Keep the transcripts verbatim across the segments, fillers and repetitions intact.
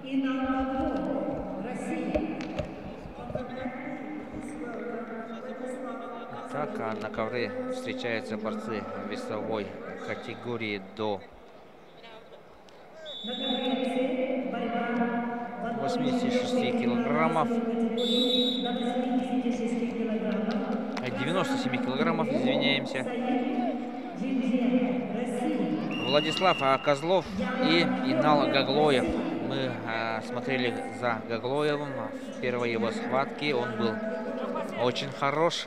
Так, а на ковре встречаются борцы весовой категории до восьмидесяти шести килограммов. девяноста семи килограммов, извиняемся. Владислав а, Козлов и Инал Гаглоев. Мы а, смотрели за Гаглоевым в первой его схватке. Он был очень хорош.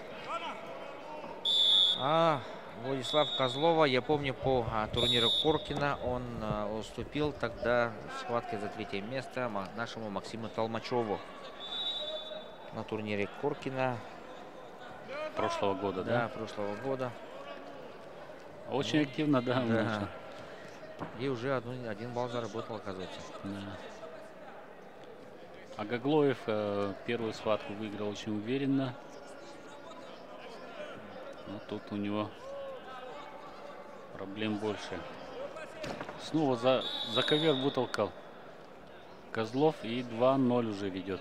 А Владислав Козлова, я помню, по а, турниру Коркина он а, уступил тогда в схватке за третье место нашему Максиму Толмачеву на турнире Коркина. Прошлого года, да? Да, прошлого года. Очень ну, активно, да, да. Начал. И уже одну, один балл заработал, оказывается. Да. А Гаглоев э, первую схватку выиграл очень уверенно. Но тут у него проблем больше. Снова за, за ковер вытолкал Козлов и два ноль уже ведет.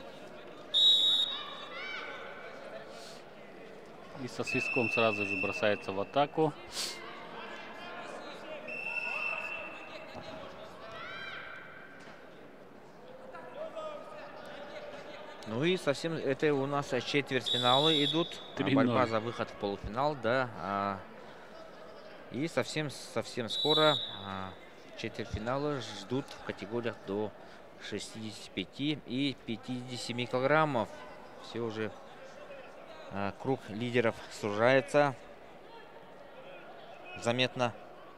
И со свистком сразу же бросается в атаку. Ну и совсем это у нас четвертьфиналы идут. Борьба за выход в полуфинал, да. И совсем совсем скоро четвертьфиналы ждут в категориях до шестидесяти пяти и пятидесяти семи килограммов. Все уже круг лидеров сужается заметно.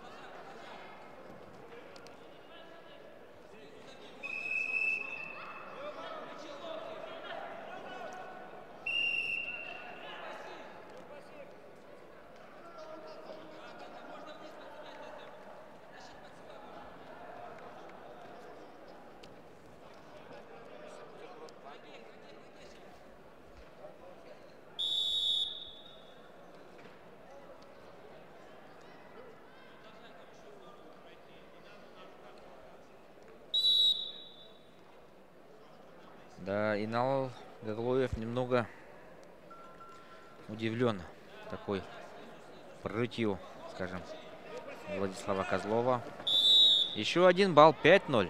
Да, Инал Гаглоев немного удивлен такой прытью, скажем, Владислава Козлова. Еще один балл, пять ноль.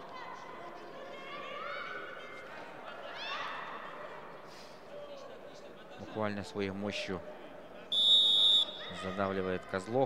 Буквально своей мощью задавливает Козлов.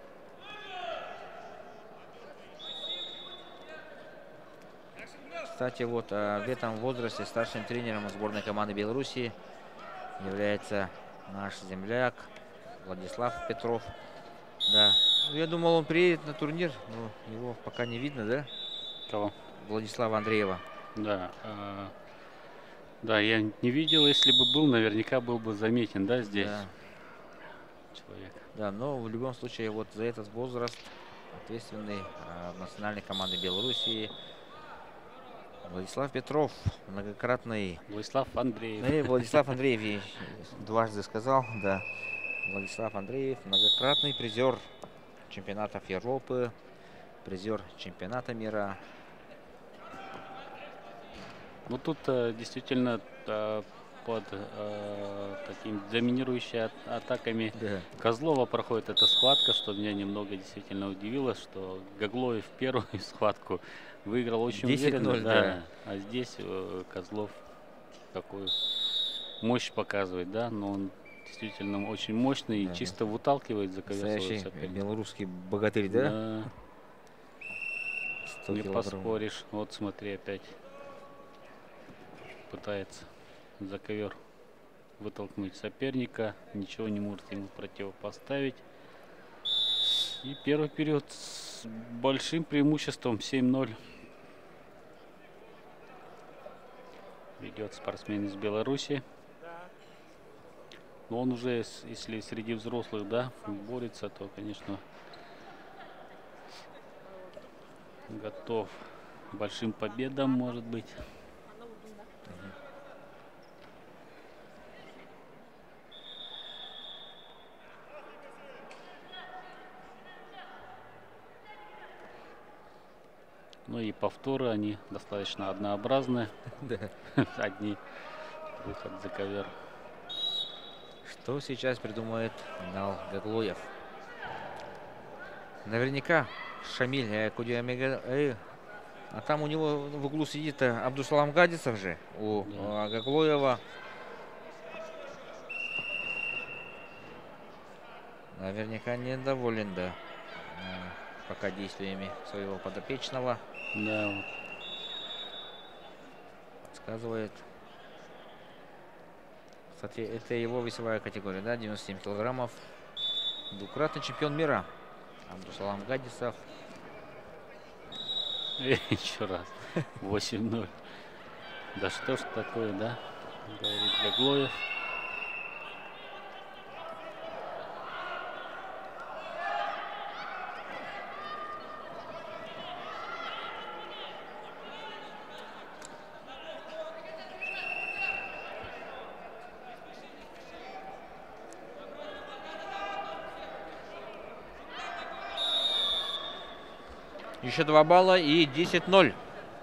Кстати, вот в этом возрасте старшим тренером сборной команды Белоруссии является наш земляк Владислав Петров. Да, я думал, он приедет на турнир, но его пока не видно, да? Кого? Владислава Андреева. Да, э, да, я не видел, если бы был, наверняка был бы заметен, да, здесь да. человек. Да, но в любом случае вот за этот возраст ответственный э, в национальной команде Белоруссии Владислав Петров, многократный... Владислав Андреев. Ну, Владислав Андреев, дважды сказал, да. Владислав Андреев, многократный призер чемпионатов Европы, призер чемпионата мира. Ну, тут э, действительно э, под э, такими доминирующими атаками да. Козлова проходит эта схватка, что меня немного действительно удивило, что Гаглоев первую схватку выиграл очень уверенно, да, да. А здесь э, Козлов какую мощь показывает, да, но он действительно очень мощный да. и чисто выталкивает за ковер своего соперника. Белорусский богатырь, да? Да. Не поспоришь. Вот смотри, опять пытается за ковер вытолкнуть соперника, ничего не может ему противопоставить. И первый период с большим преимуществом семь ноль. Ведет спортсмен из Беларуси. Но он уже, если среди взрослых, да, борется, то, конечно, готов к большим победам, может быть. Ну и повторы, они достаточно однообразны. Одни выход за ковер. Что сейчас придумает Нал Гаглоев? Наверняка Шамиль Кудиамега. А там у него в углу сидит Абдусалам Гадисов же. У да. Гаглоева. Наверняка недоволен, да, пока действиями своего подопечного. Да. Подсказывает. Кстати, это его весовая категория, да, девяносто семь килограммов. Двукратный чемпион мира Абдусалам Гадисов. Еще раз. восемь ноль. Да что ж такое, да? Говорит Гаглоев. Еще два балла и десять ноль.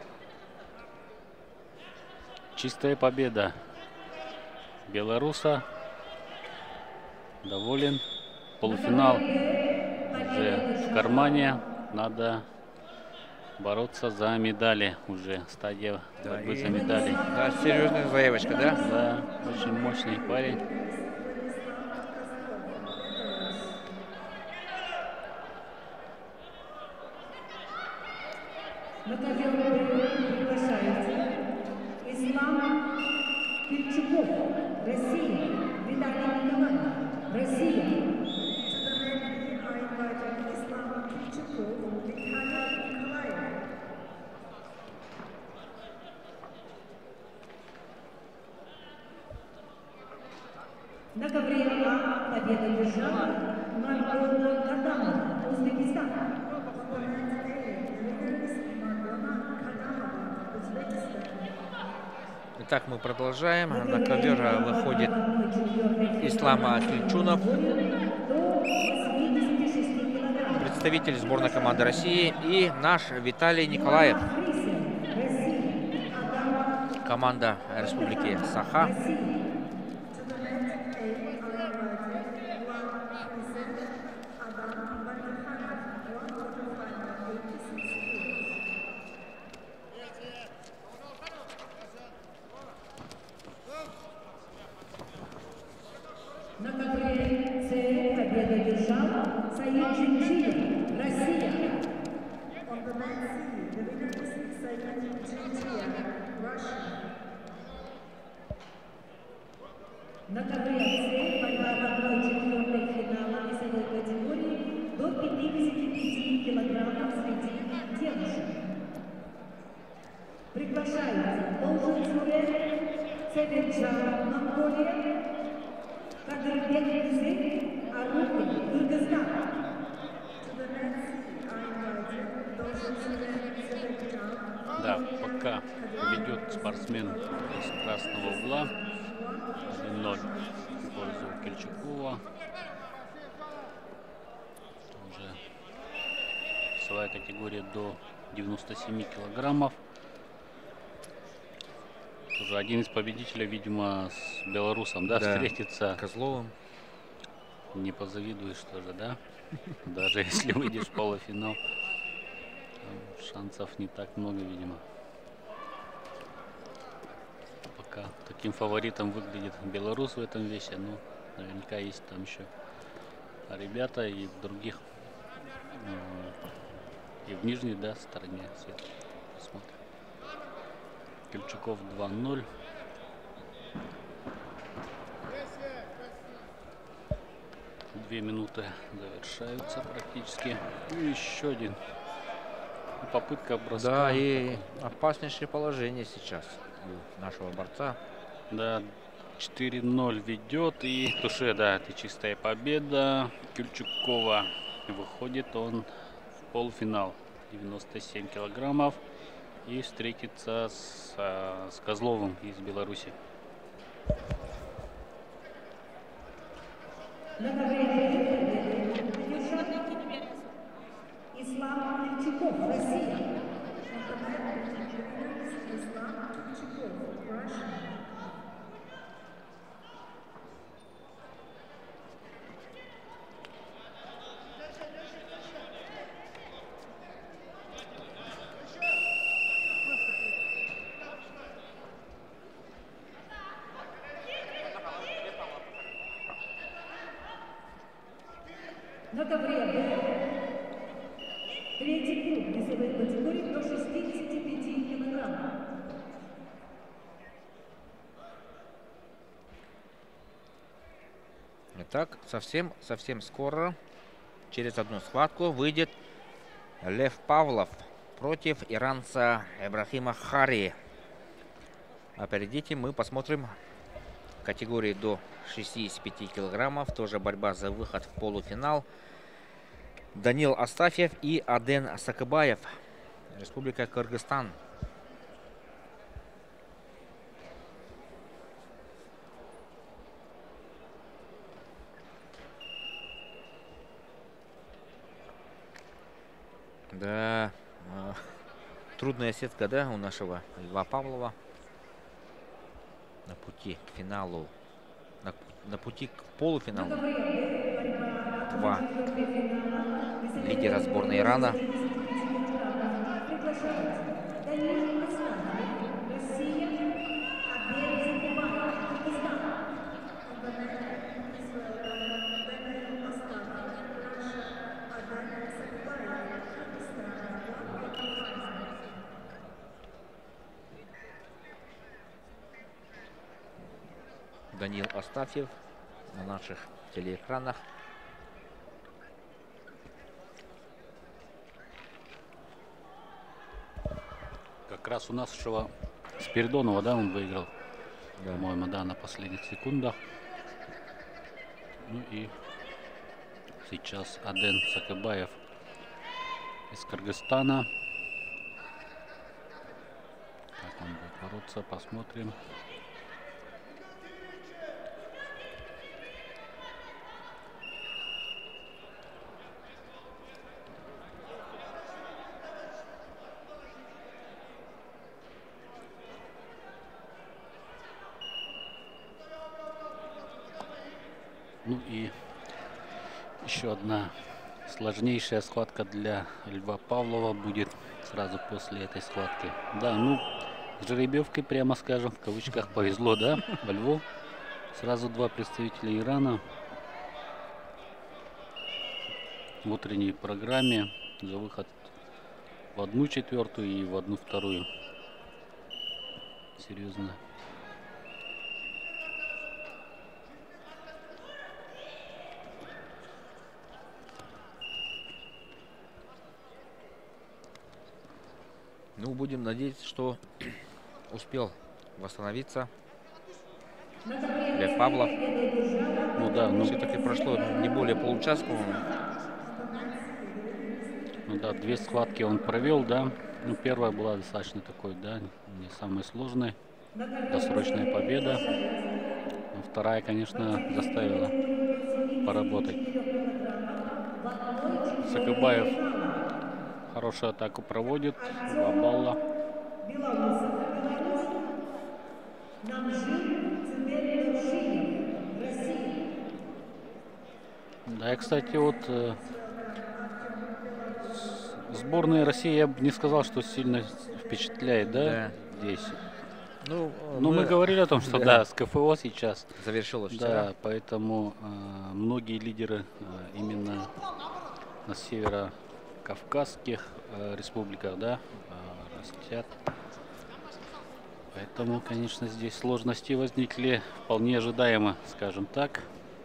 Чистая победа белоруса. Доволен. Полуфинал уже в кармане. Надо бороться за медали. Уже стадия борьбы да, за медали. Да, серьезная заявочка, да? Да, очень мощный парень. На ковер приглашается Ислам Кирчуков, Россия, Виталий Николаев, Россия. На ковре А победу держала Мардона Кадамова, Узбекистан. Итак, мы продолжаем. На ковер выходит Ислам Кильчунов, представитель сборной команды России, и наш Виталий Николаев, команда Республики Саха. На ковре С победу держал Саид Джинджия, Россия. На ковре С борьба в одной четвертой финала весовой категории до пятидесяти пяти килограммов среди девушек. Приглашается Долженцурен, Цевенджар, Монголия, Кадырбек Язык, Арупи, Кыргызстан. Да, пока ведет спортсмен из красного угла. один ноль в пользу Кильчукова. Уже весовая категория до девяноста семи килограммов. Уже один из победителей, видимо, с белорусом, да, да, встретится. Козловым. Не позавидуешь тоже, да? Даже если выйдешь в полуфинал, шансов не так много, видимо. Пока таким фаворитом выглядит белорус в этом весе, но наверняка есть там еще ребята и в других, и в нижней, да, стороне света. Посмотрим. Кильчуков два ноль. Две минуты завершаются практически. И еще один. Попытка броска. Да, и опаснейшее положение сейчас у нашего борца. Да, четыре ноль ведет. И туше, да, это чистая победа Кильчукова. Выходит он в полуфинал. девяносто семь килограммов. И встретится с, с Козловым из Беларуси. На ковре Ислам Кильчуков, Россия. На ковре Б. Третий клуб весовой категории до шестидесяти пяти килограммов. Итак, совсем, совсем скоро, через одну схватку, выйдет Лев Павлов против иранца Ибрахима Хари. А перед этим мы посмотрим категории до шестидесяти пяти килограммов. Тоже борьба за выход в полуфинал. Данил Астафьев и Аден Сакыбаев, Республика Кыргызстан. Да, э, трудная сетка, да, у нашего Льва Павлова. На пути к финалу, на, на пути к полуфиналу. Два лидера сборной Ирана. Данил Астафьев на наших телеэкранах. Как раз у нашего Спиридонова, да, он выиграл, да. По-моему, да, на последних секундах. Ну и сейчас Аден Сакыбаев из Кыргызстана. Как он будет бороться, посмотрим. Ну и еще одна сложнейшая схватка для Льва Павлова будет сразу после этой схватки. Да, ну, с жеребьевкой, прямо скажем, в кавычках, повезло, да, Льву. Сразу два представителя Ирана в утренней программе за выход в одну четвертую и в одну вторую. Серьезно. Ну, будем надеяться, что успел восстановиться Лев Павлов. Ну да, ну все-таки прошло не более получаса, по-моему. Ну да, две схватки он провел, да. Ну, первая была достаточно такой, да, не самой сложной. Досрочная победа. Но вторая, конечно, заставила поработать. Сакыбаев хорошую атаку проводит. Два балла. Да, и, кстати, вот э, сборная России, я бы не сказал, что сильно впечатляет, да, да. Здесь. Ну, Но мы, мы говорили о том, что да, да с КФО сейчас завершилось вчера. Да, поэтому э, многие лидеры э, именно на северо-кавказских э, республиках, да, э, растят. Поэтому, конечно, здесь сложности возникли вполне ожидаемо, скажем так.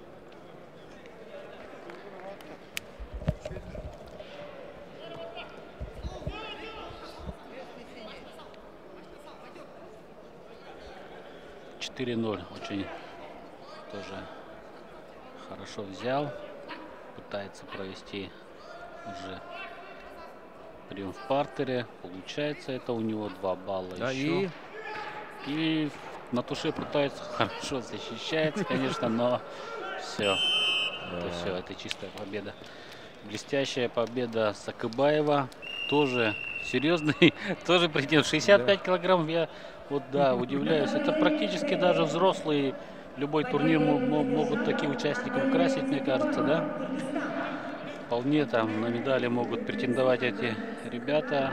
четыре ноль очень тоже хорошо взял. Пытается провести уже прием в партере. Получается это у него два балла да, еще. И... и на туше пытается хорошо защищается, конечно, но все. Да. Это все, это чистая победа. Блестящая победа Сакыбаева. Тоже серьезный, тоже претендент. шестьдесят пять килограммов, я вот да, удивляюсь. Это практически даже взрослые. Любой турнир могут такие участники украсить, мне кажется, да? Вполне там на медали могут претендовать эти ребята.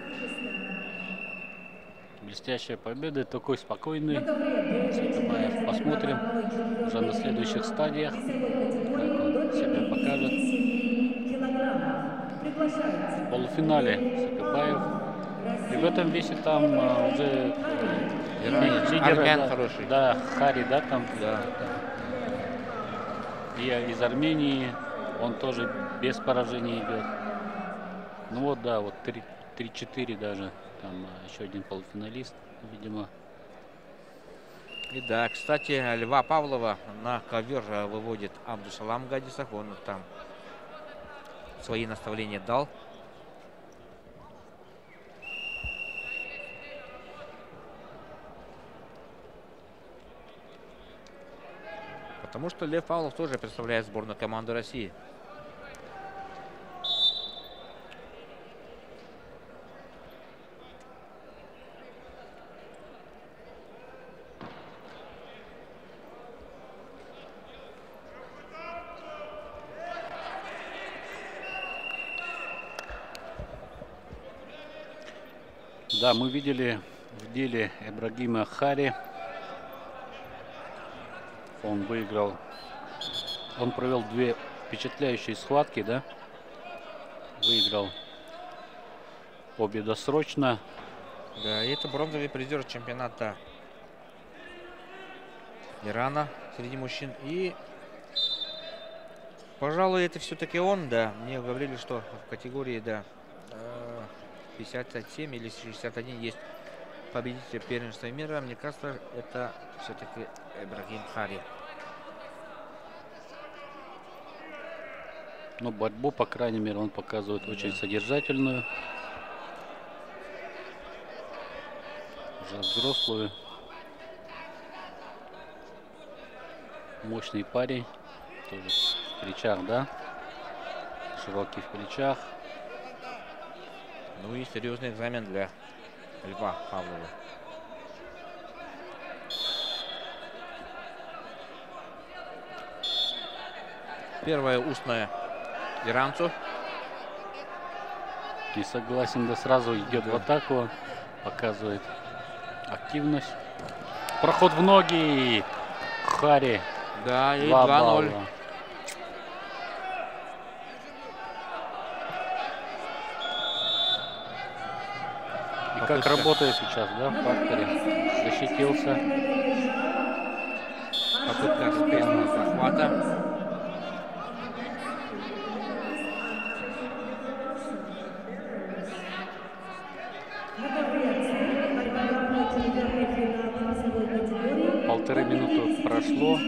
Блестящая победа, такой спокойный Сакыбаев. Посмотрим уже на следующих стадиях, как он себя покажет. в полуфинале Сакыбаев. И в этом весе там а, уже Иран, лидер, армян да, хороший. да, Хари, да, там. Да. И из Армении он тоже без поражения идет. Ну вот, да, вот три-четыре даже. Там а, еще один полуфиналист, видимо. И да, кстати, Льва Павлова на ковер выводит Абдусалам Гадисов. Он там свои наставления дал. Потому что Лев Павлов тоже представляет сборную команды России. Да, мы видели в деле Ибрагима Хари. Он выиграл. Он провел две впечатляющие схватки, да? Выиграл обе досрочно. Да, и это бронзовый призер чемпионата Ирана среди мужчин. И, пожалуй, это все-таки он, да. Мне говорили, что в категории, да, пятьдесят семь или шестьдесят один есть победитель первенства мира. Мне кажется, это все-таки Ибрагим Хари. Но борьбу, по крайней мере, он показывает, да, очень содержательную. Уже взрослую. Мощный парень. Тоже в плечах, да? Широкий в плечах. Ну и серьезный экзамен для Льва Павлова. Первая устная иранцу. Не согласен, да, сразу идет, да, в атаку. Показывает активность. Проход в ноги. Хари. Да, и два ноль. И как работает сейчас, да, в партере. Защитился. Попытка успешного захвата. Полторы минуты прошло.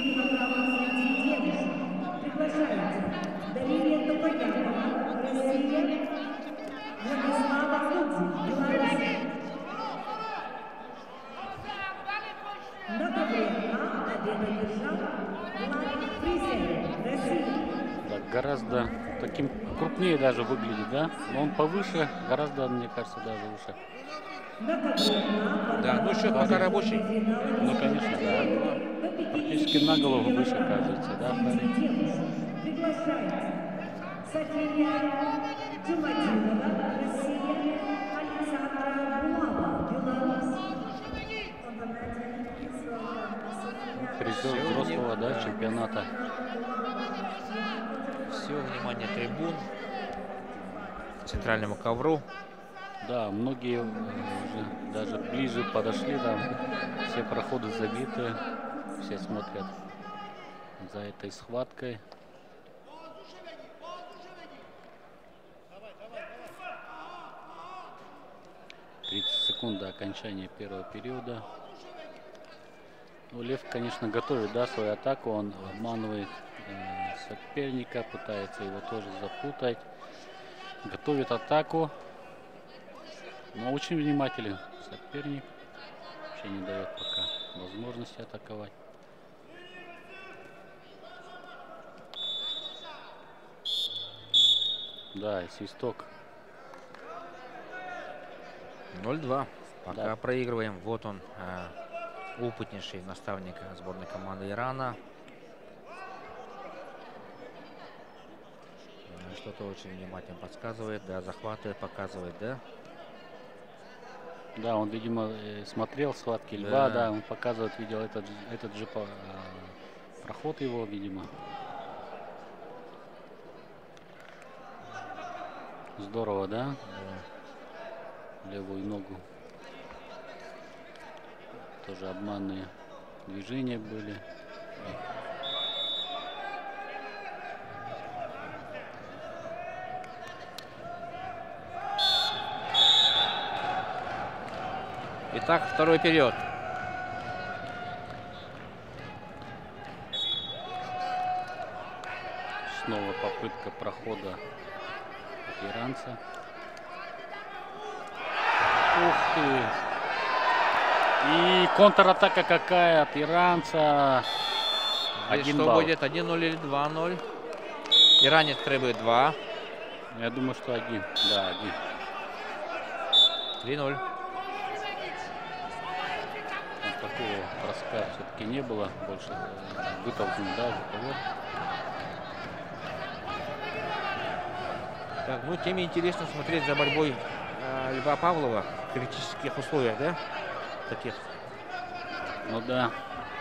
Да, гораздо таким крупнее даже выглядит, да? Но он повыше, гораздо, мне кажется, даже выше. Да, ну счет пока рабочий. Ну, конечно, да. Практически на голову выше, кажется, да, Хари? Призер взрослого, да, чемпионата. Все внимание трибун к центральному ковру. Да, многие уже даже ближе подошли, там все проходы забиты, все смотрят за этой схваткой. тридцать секунд до окончания первого периода. Ну, Лев, конечно, готовит, да, свою атаку, он обманывает э, соперника, пытается его тоже запутать, готовит атаку. Но очень внимателен соперник. Вообще не дает пока возможности атаковать. Да, и свисток. ноль два. Пока Да. проигрываем. Вот он, э, опытнейший наставник сборной команды Ирана. Что-то очень внимательно подсказывает, да, захватывает, показывает, да. Да, он, видимо, смотрел схватки Льва, да, да, он показывает, видел этот, этот же по, а, проход его, видимо. Здорово, да? Да. Левую ногу. Тоже обманные движения были. Итак, второй период. Снова попытка прохода от иранца. Ух ты! И контратака какая от иранца. Один что балл. Будет? один ноль или два ноль? Иранец требует два. Я думаю, что один. Да, один. три ноль. Вот такого броска все-таки не было. Больше вытолкнул, да, за ковер. Так, ну, тем интересно смотреть за борьбой э, Льва Павлова в критических условиях, да? Таких. Ну да.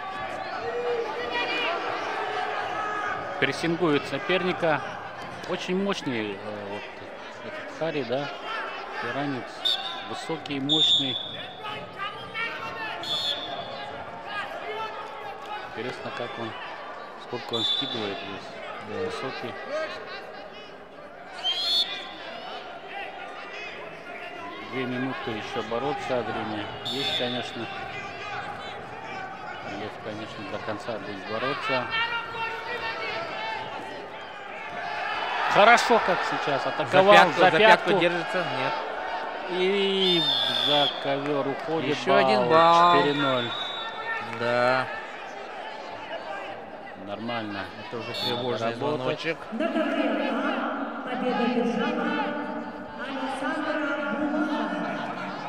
Прессингует соперника. Очень мощный э, вот этот Хари, да. Иранец высокий, мощный. Интересно, как он, сколько он скидывает здесь. Да. Высокий. Две минуты еще бороться, время есть, конечно. Лев, конечно, до конца будет бороться. Хорошо, как сейчас атаковал. За пятку, за за пятку. пятку держится. Нет. И за ковер уходит. Еще балл. один балл. четыре ноль. Да. Нормально. Это уже тревожный звоночек. На ковре А победа держала Александра Брумова.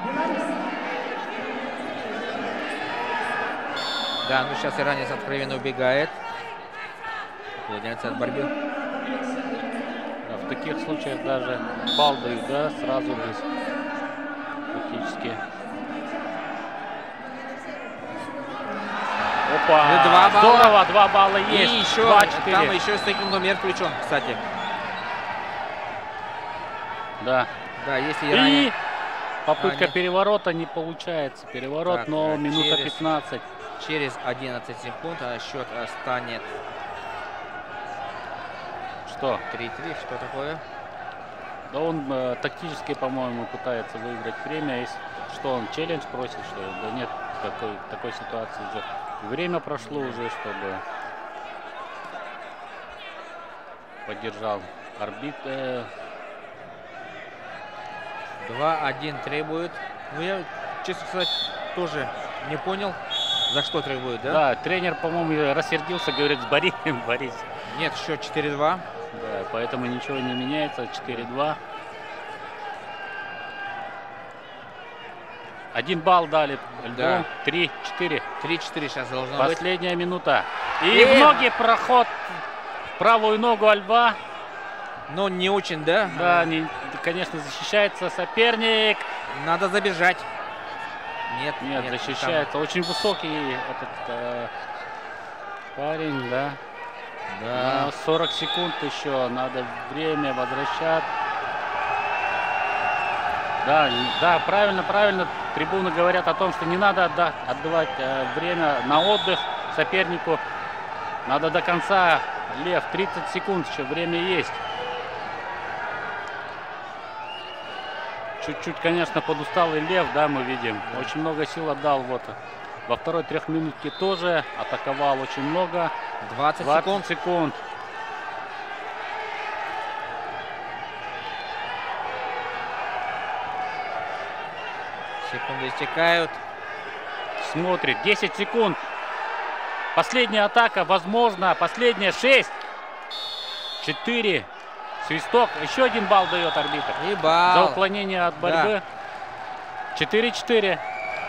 Да, ну сейчас иранец откровенно убегает. Уклоняется от борьбы. Да, в таких случаях даже балл дают, да, сразу же. Практически. Опа! Ну, два балла. Здорово, два балла есть. И еще, два, там еще секундомер включен, кстати. Да. Да, если и иранец... попытка а, переворота не получается. Переворот, так, но минута через, пятнадцать. Через одиннадцать секунд а счет станет... Что? три три, что такое? Да он э, тактически, по-моему, пытается выиграть время. Если, что он челлендж просит, что да нет такой, такой ситуации уже. Время прошло уже, чтобы поддержал арбитр. два один требует. Ну, я, честно сказать, тоже не понял, за что требует, да? Да, тренер, по-моему, рассердился, говорит, Борис, Борис. Нет, счет четыре два. Да, поэтому ничего не меняется, четыре два. Один балл дали. Да. три четыре. три четыре сейчас должно Последняя быть. Последняя минута. И, И в ноги проход. В правую ногу Альба. Но не очень, да? Да, не, конечно, защищается соперник. Надо забежать. Нет, нет, нет защищается. Там... Очень высокий этот э, парень, да. Да. Но сорок секунд еще. Надо время возвращать. Да, да, правильно, правильно. Трибуны говорят о том, что не надо отдать, отдавать э, время на отдых сопернику. Надо до конца. Лев, тридцать секунд еще, время есть. Чуть-чуть, конечно, подусталый Лев, да, мы видим. Очень много сил отдал. Вот во второй трехминутке тоже атаковал очень много. двадцать секунд. секунд. Секунды истекают. Смотрит. десять секунд. Последняя атака. Возможно. Последняя. шесть. четыре. Свисток. Еще один балл дает арбитр. И балл. За уклонение от борьбы. четыре четыре.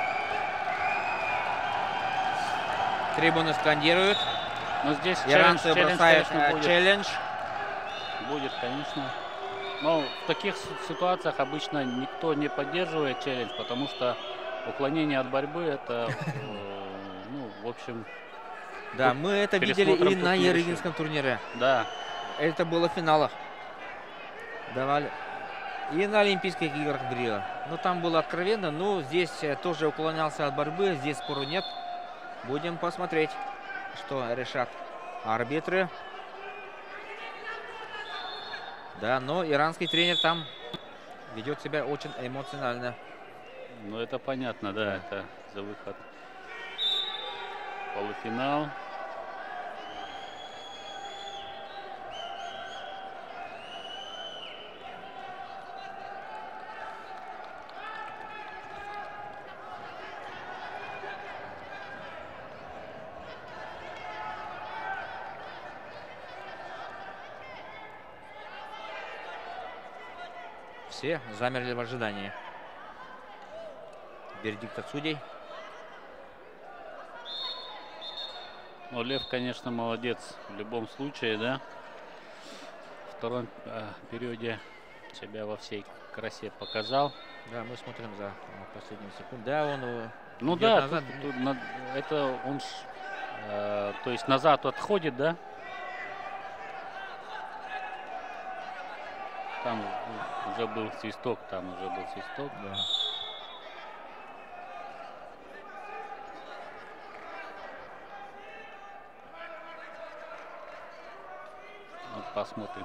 Трибуны скандируют. Но здесь иранцы челлендж, бросают челлендж, будет. челлендж. Будет, конечно. Но в таких ситуациях обычно никто не поддерживает челлендж, потому что уклонение от борьбы это, ну, в общем... Да, мы это видели и на Ерыгинском турнире. Да. Это было в финалах. Давали. И на Олимпийских играх в Рио. Ну, там было откровенно, но здесь тоже уклонялся от борьбы. Здесь спору нет. Будем посмотреть, что решат арбитры. Да, но иранский тренер там ведет себя очень эмоционально. Ну, это понятно, да, это за выход в полуфинал. Все замерли в ожидании. Вердикт от судей. Ну, Лев, конечно, молодец в любом случае, да. В втором э, периоде себя во всей красе показал. Да, мы смотрим за последнюю секунду. Да, он ну да, назад. Тут, тут, это он, э, то есть назад отходит, да. Там уже был свисток, там уже был свисток. Да. Вот посмотрим.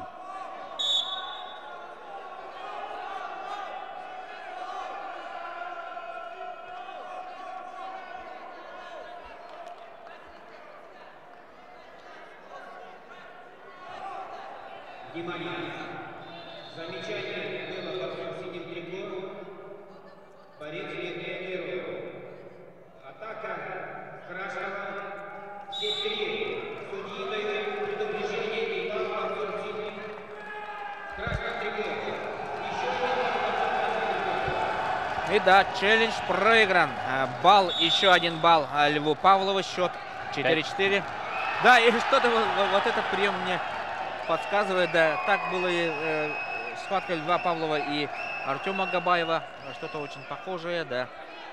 Внимание! Замечание было во всем синем трико. Борец реагирует. Атака красного. Все три судьи дают предупреждение и бал во всем синем. Красный трико. И да, челлендж проигран. Балл, еще один балл Льву Павлову. Счет четыре-четыре. Да, и что-то вот, вот этот прием мне подсказывает. Да, так было и э, схватка Льва Павлова и Артема Габаева. Что-то очень похожее, да.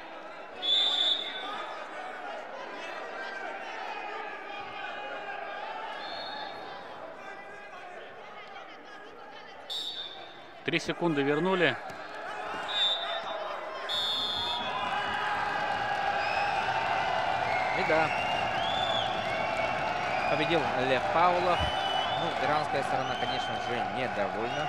Три секунды вернули. И да, победил Лев Павлов. Ну, иранская сторона, конечно же, недовольна.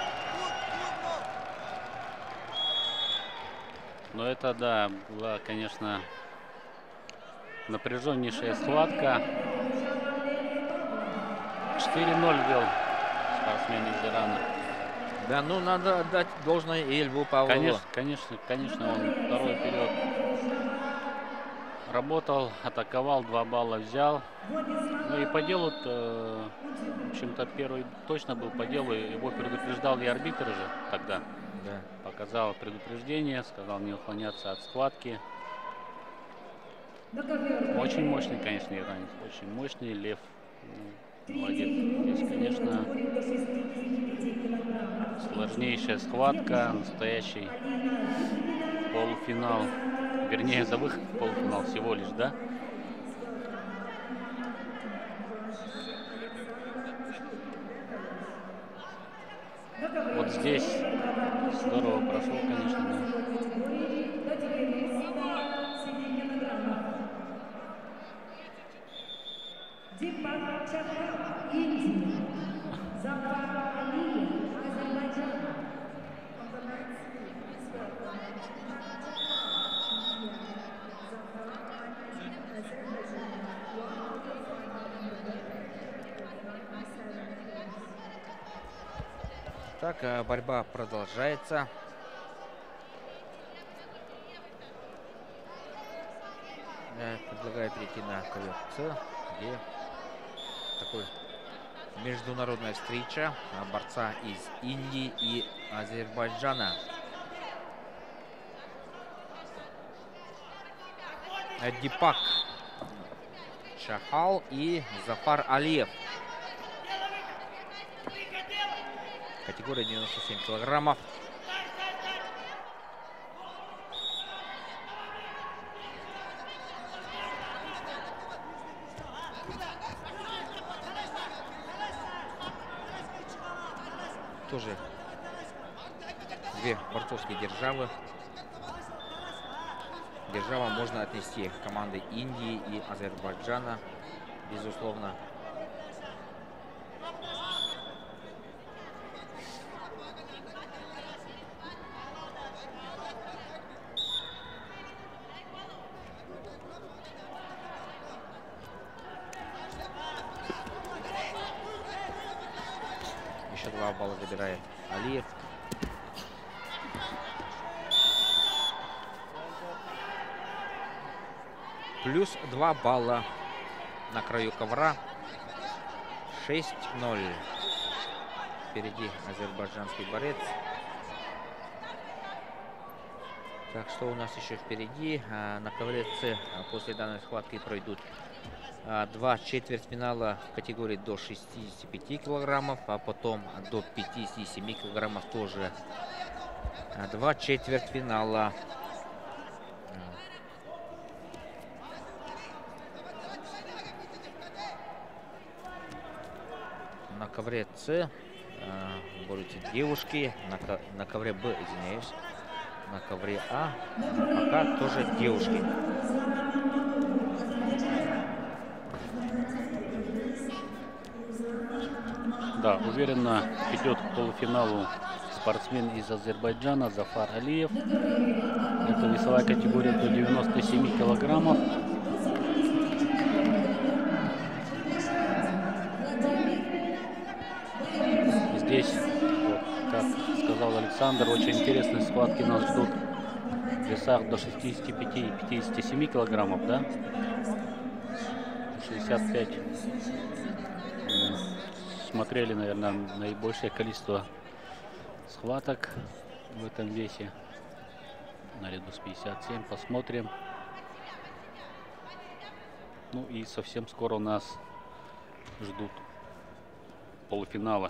Но это, да, была, конечно, напряженнейшая схватка. четыре ноль вел спортсмен из Ирана. Да, ну надо отдать должное и Льву Павлову. Конечно, конечно, конечно, он второй период работал, атаковал, два балла взял. Ну и по делу, э, в общем-то, первый точно был по делу. Его предупреждал и арбитр же тогда. Да. Показал предупреждение, сказал не уклоняться от схватки. Очень мощный, конечно, иранец. Очень мощный Лев. Ну, молодец. Здесь, конечно, сложнейшая схватка. Настоящий полуфинал. Вернее, за выход в полуфинал всего лишь, да? Вот здесь здорово прошел, конечно, да. Так, борьба продолжается. Я предлагаю перейти на ковер С, где такой международная встреча борца из Индии и Азербайджана. Дипак Чахал и Зафар Алиев. Категория девяносто семь килограммов. Тоже две борцовские державы. Держава можно отнести команды Индии и Азербайджана, безусловно. Еще два балла забирает Алиев. Плюс два балла на краю ковра. шесть ноль. Впереди азербайджанский борец. Так, что у нас еще впереди? На ковре С после данной схватки пройдут два четвертьфинала в категории до шестидесяти пяти килограммов, а потом до пятидесяти семи килограммов тоже два четвертьфинала. На ковре С э, борются девушки, на, на ковре Б, извиняюсь, на ковре А пока тоже девушки. Да, уверенно идет к полуфиналу спортсмен из Азербайджана Зафар Алиев. Это весовая категория до девяноста семи килограммов. Здесь, вот, как сказал Александр, очень интересные схватки нас ждут в весах до шестидесяти пяти и пятидесяти семи килограммов, да? шестьдесят пять. Смотрели, наверное, наибольшее количество схваток в этом весе. Наряду с пятьдесят семь. Посмотрим. Ну и совсем скоро нас ждут полуфинала.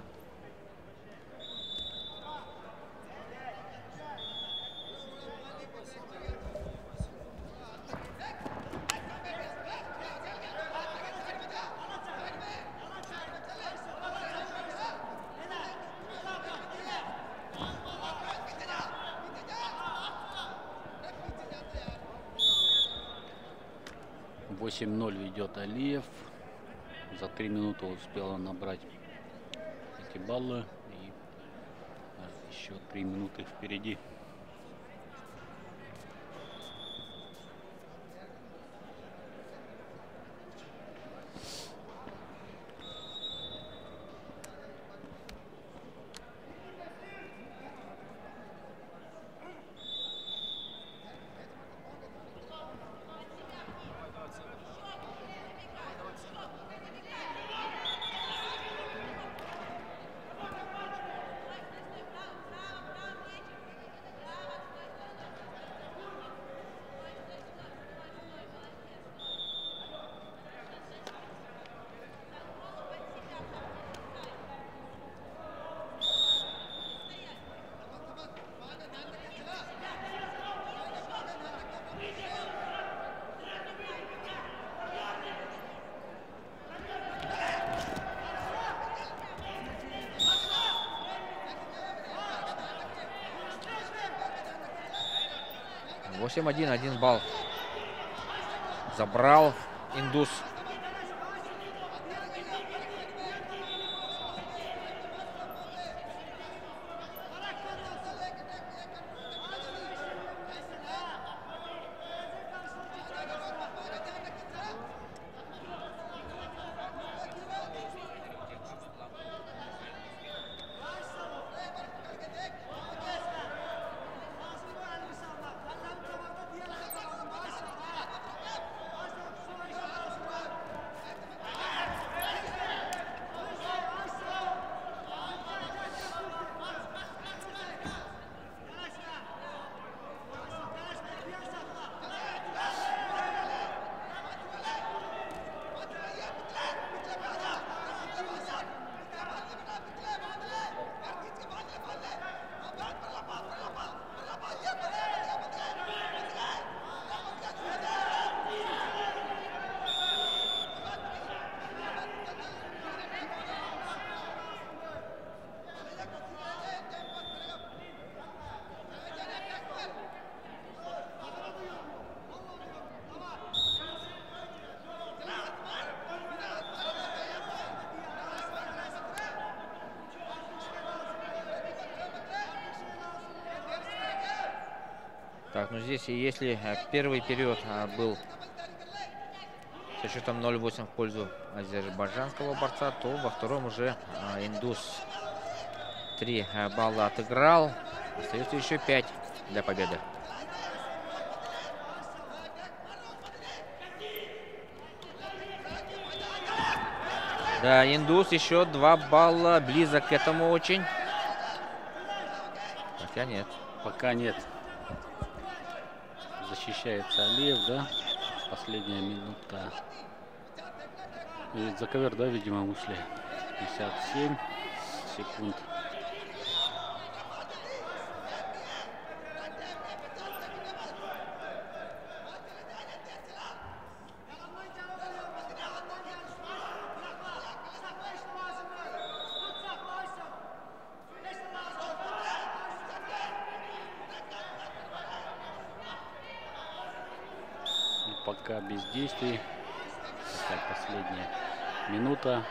восемь ноль ведет Алиев. За три минуты успел он набрать эти баллы. И еще три минуты впереди. восемь один, один балл забрал индус. Но здесь, если первый период был со счетом ноль восемь в пользу азербайджанского борца, то во втором уже индус три балла отыграл. Остается еще пять для победы. Да, индус еще два балла, близок к этому очень. Хотя нет. Пока нет. Защищается Алиев, да? Последняя минута. И за ковер, да, видимо, вышли. пятьдесят семь секунд. Пока без действий. Такая последняя минута.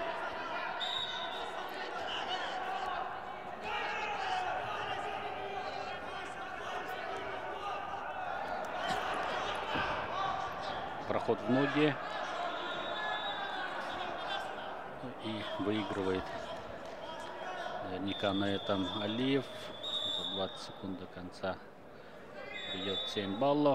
Проход в ноги. И выигрывает наверняка на этом Алиев. За двадцать секунд до конца идет семь баллов.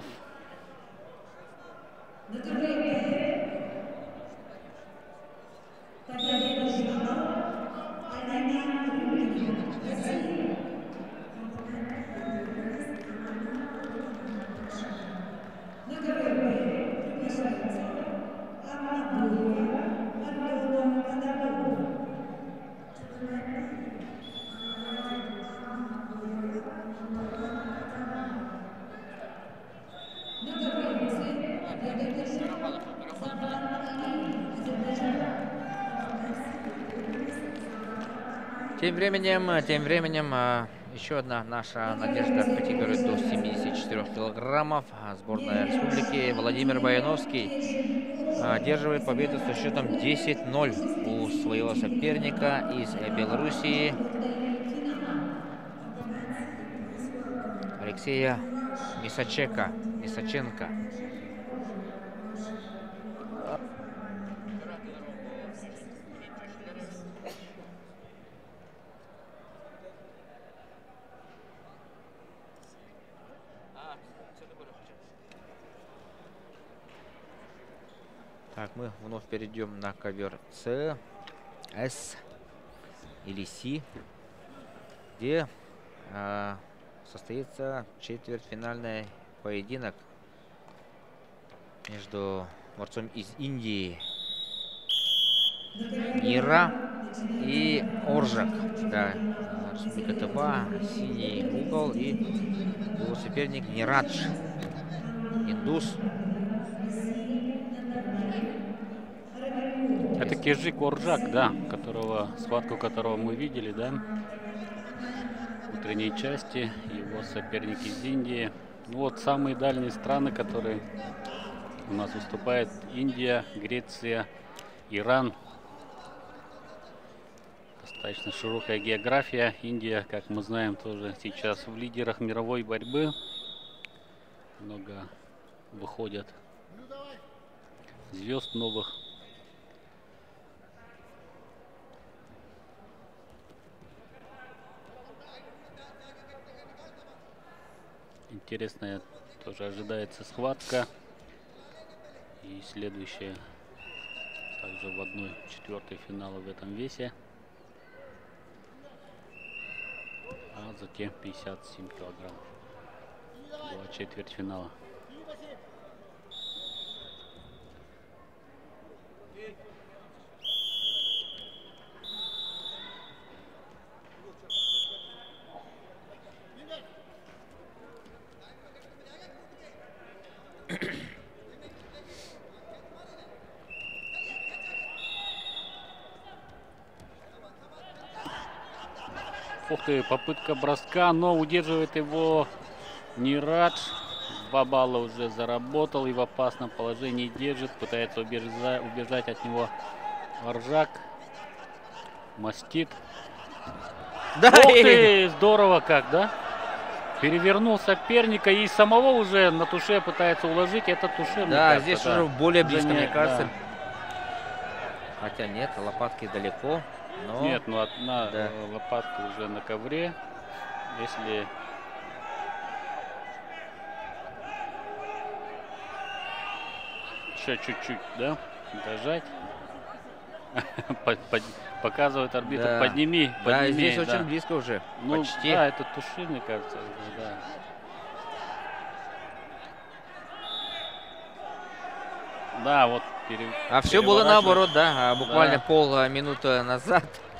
Тем временем, тем временем, еще одна наша надежда в категории до семидесяти четырёх килограммов. Сборная республики Владимир Баяновский одерживает победу со счетом десять ноль у своего соперника из Белоруссии Алексея Мисачека, Мисаченко. Так, мы вновь перейдем на ковер С, С или С, где э, состоится четвертьфинальный поединок между борцом из Индии Нира и Оржак. Да, Республика Тыва, синий угол, и его соперник Нирадж, индус. Это Кежик Оржак, да, которого, схватку которого мы видели, да, в утренней части. Его соперник из Индии. Ну, вот самые дальние страны, которые у нас выступают: Индия, Греция, Иран. Достаточно широкая география. Индия, как мы знаем, тоже сейчас в лидерах мировой борьбы. Много выходят звезд новых. Интересная тоже ожидается схватка. И следующая также в одной четвертой финала в этом весе. А затем пятьдесят семь килограмм. Два четвертьфинала. Ух ты, попытка броска, но удерживает его Нирадж. Два балла уже заработал и в опасном положении держит. Пытается убежать, убежать от него Оржак. Мастит. Да, Ух ты, здорово как, да? перевернул соперника и самого уже на туше пытается уложить. Это туше, мне Да, кажется, здесь да. уже более близко, не- мне кажется. да. Хотя нет, лопатки далеко. Но... Нет, ну одна Да. э, лопатка уже на ковре. Если... Еще чуть-чуть, да? Дожать. Под- под- Показывает арбитр. Да. Подними, Да, подними. здесь да. очень близко уже. Ну, Почти. да, это туши, мне кажется. уже, Да. Да, вот пере- А все было переворачивает. наоборот, да. А буквально Да. полминуты назад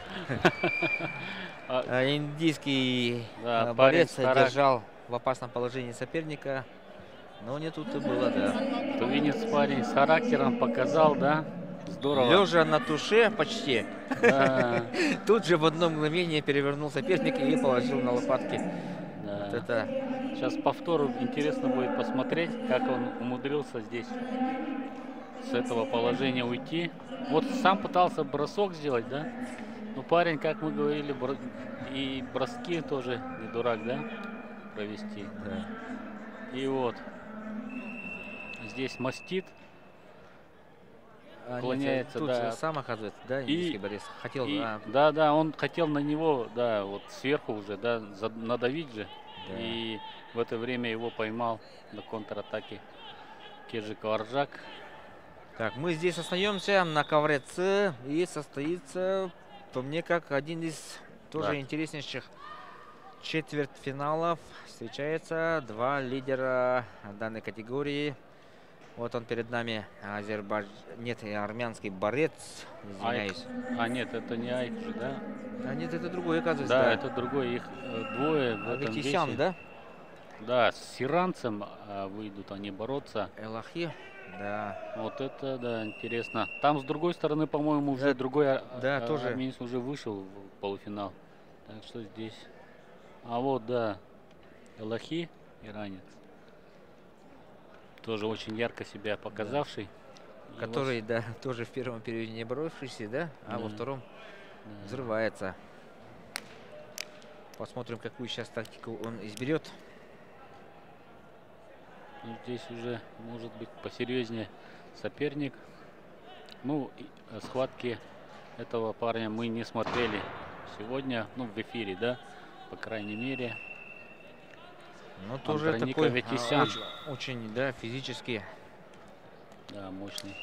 А, а, индийский Да, а, парень борец старак. держал в опасном положении соперника. Но не тут и было, да. Тувинец парень с характером показал, да? Здорово. Лежа на туше почти. Да, Тут же в одно мгновение перевернул соперника и положил на лопатки. да. Вот это Сейчас повтору интересно будет посмотреть, как он умудрился здесь с этого положения уйти. Вот сам пытался бросок сделать, да? Ну, парень, как мы говорили, бро- и броски тоже не дурак, да? Провести. да. И вот. Здесь мастит. А, нет, Уклоняется, тут да. же сам оказывается, да, индийский борец. Хотел, И, а, да, да, он хотел на него, да, вот сверху уже, да, за- надавить же. Да. И в это время его поймал на контратаке Кеджи Каваржак. Так, мы здесь остаемся на ковре С, и состоится, по мне, как один из тоже Да. интереснейших четвертьфиналов. Встречаются два лидера данной категории. Вот он перед нами, Азербайдж... нет, армянский борец, извиняюсь. А нет, это не Айк же, да? А нет, это другой, оказывается. Да, это другой, их э, двое в этом Аветисян, весе. да? Да, с иранцем а, выйдут они бороться. Элахи, да. Вот это, да, интересно. Там с другой стороны, по-моему, уже Да, другой ар- да, а- тоже. армянец уже вышел в полуфинал. Так что здесь... А вот, да, Элахи, иранец. Тоже очень ярко себя показавший. И Который, да, тоже в первом периоде не боровшийся, да? А во Да. втором Да. взрывается. Посмотрим, какую сейчас тактику он изберет. Ну, здесь уже может быть посерьезнее соперник. Ну, и, э, схватки этого парня мы не смотрели сегодня, ну, в эфире, да, по крайней мере. Ну, тоже Андроника такой а, Ветисян. очень, очень, да, физически. Да, мощный.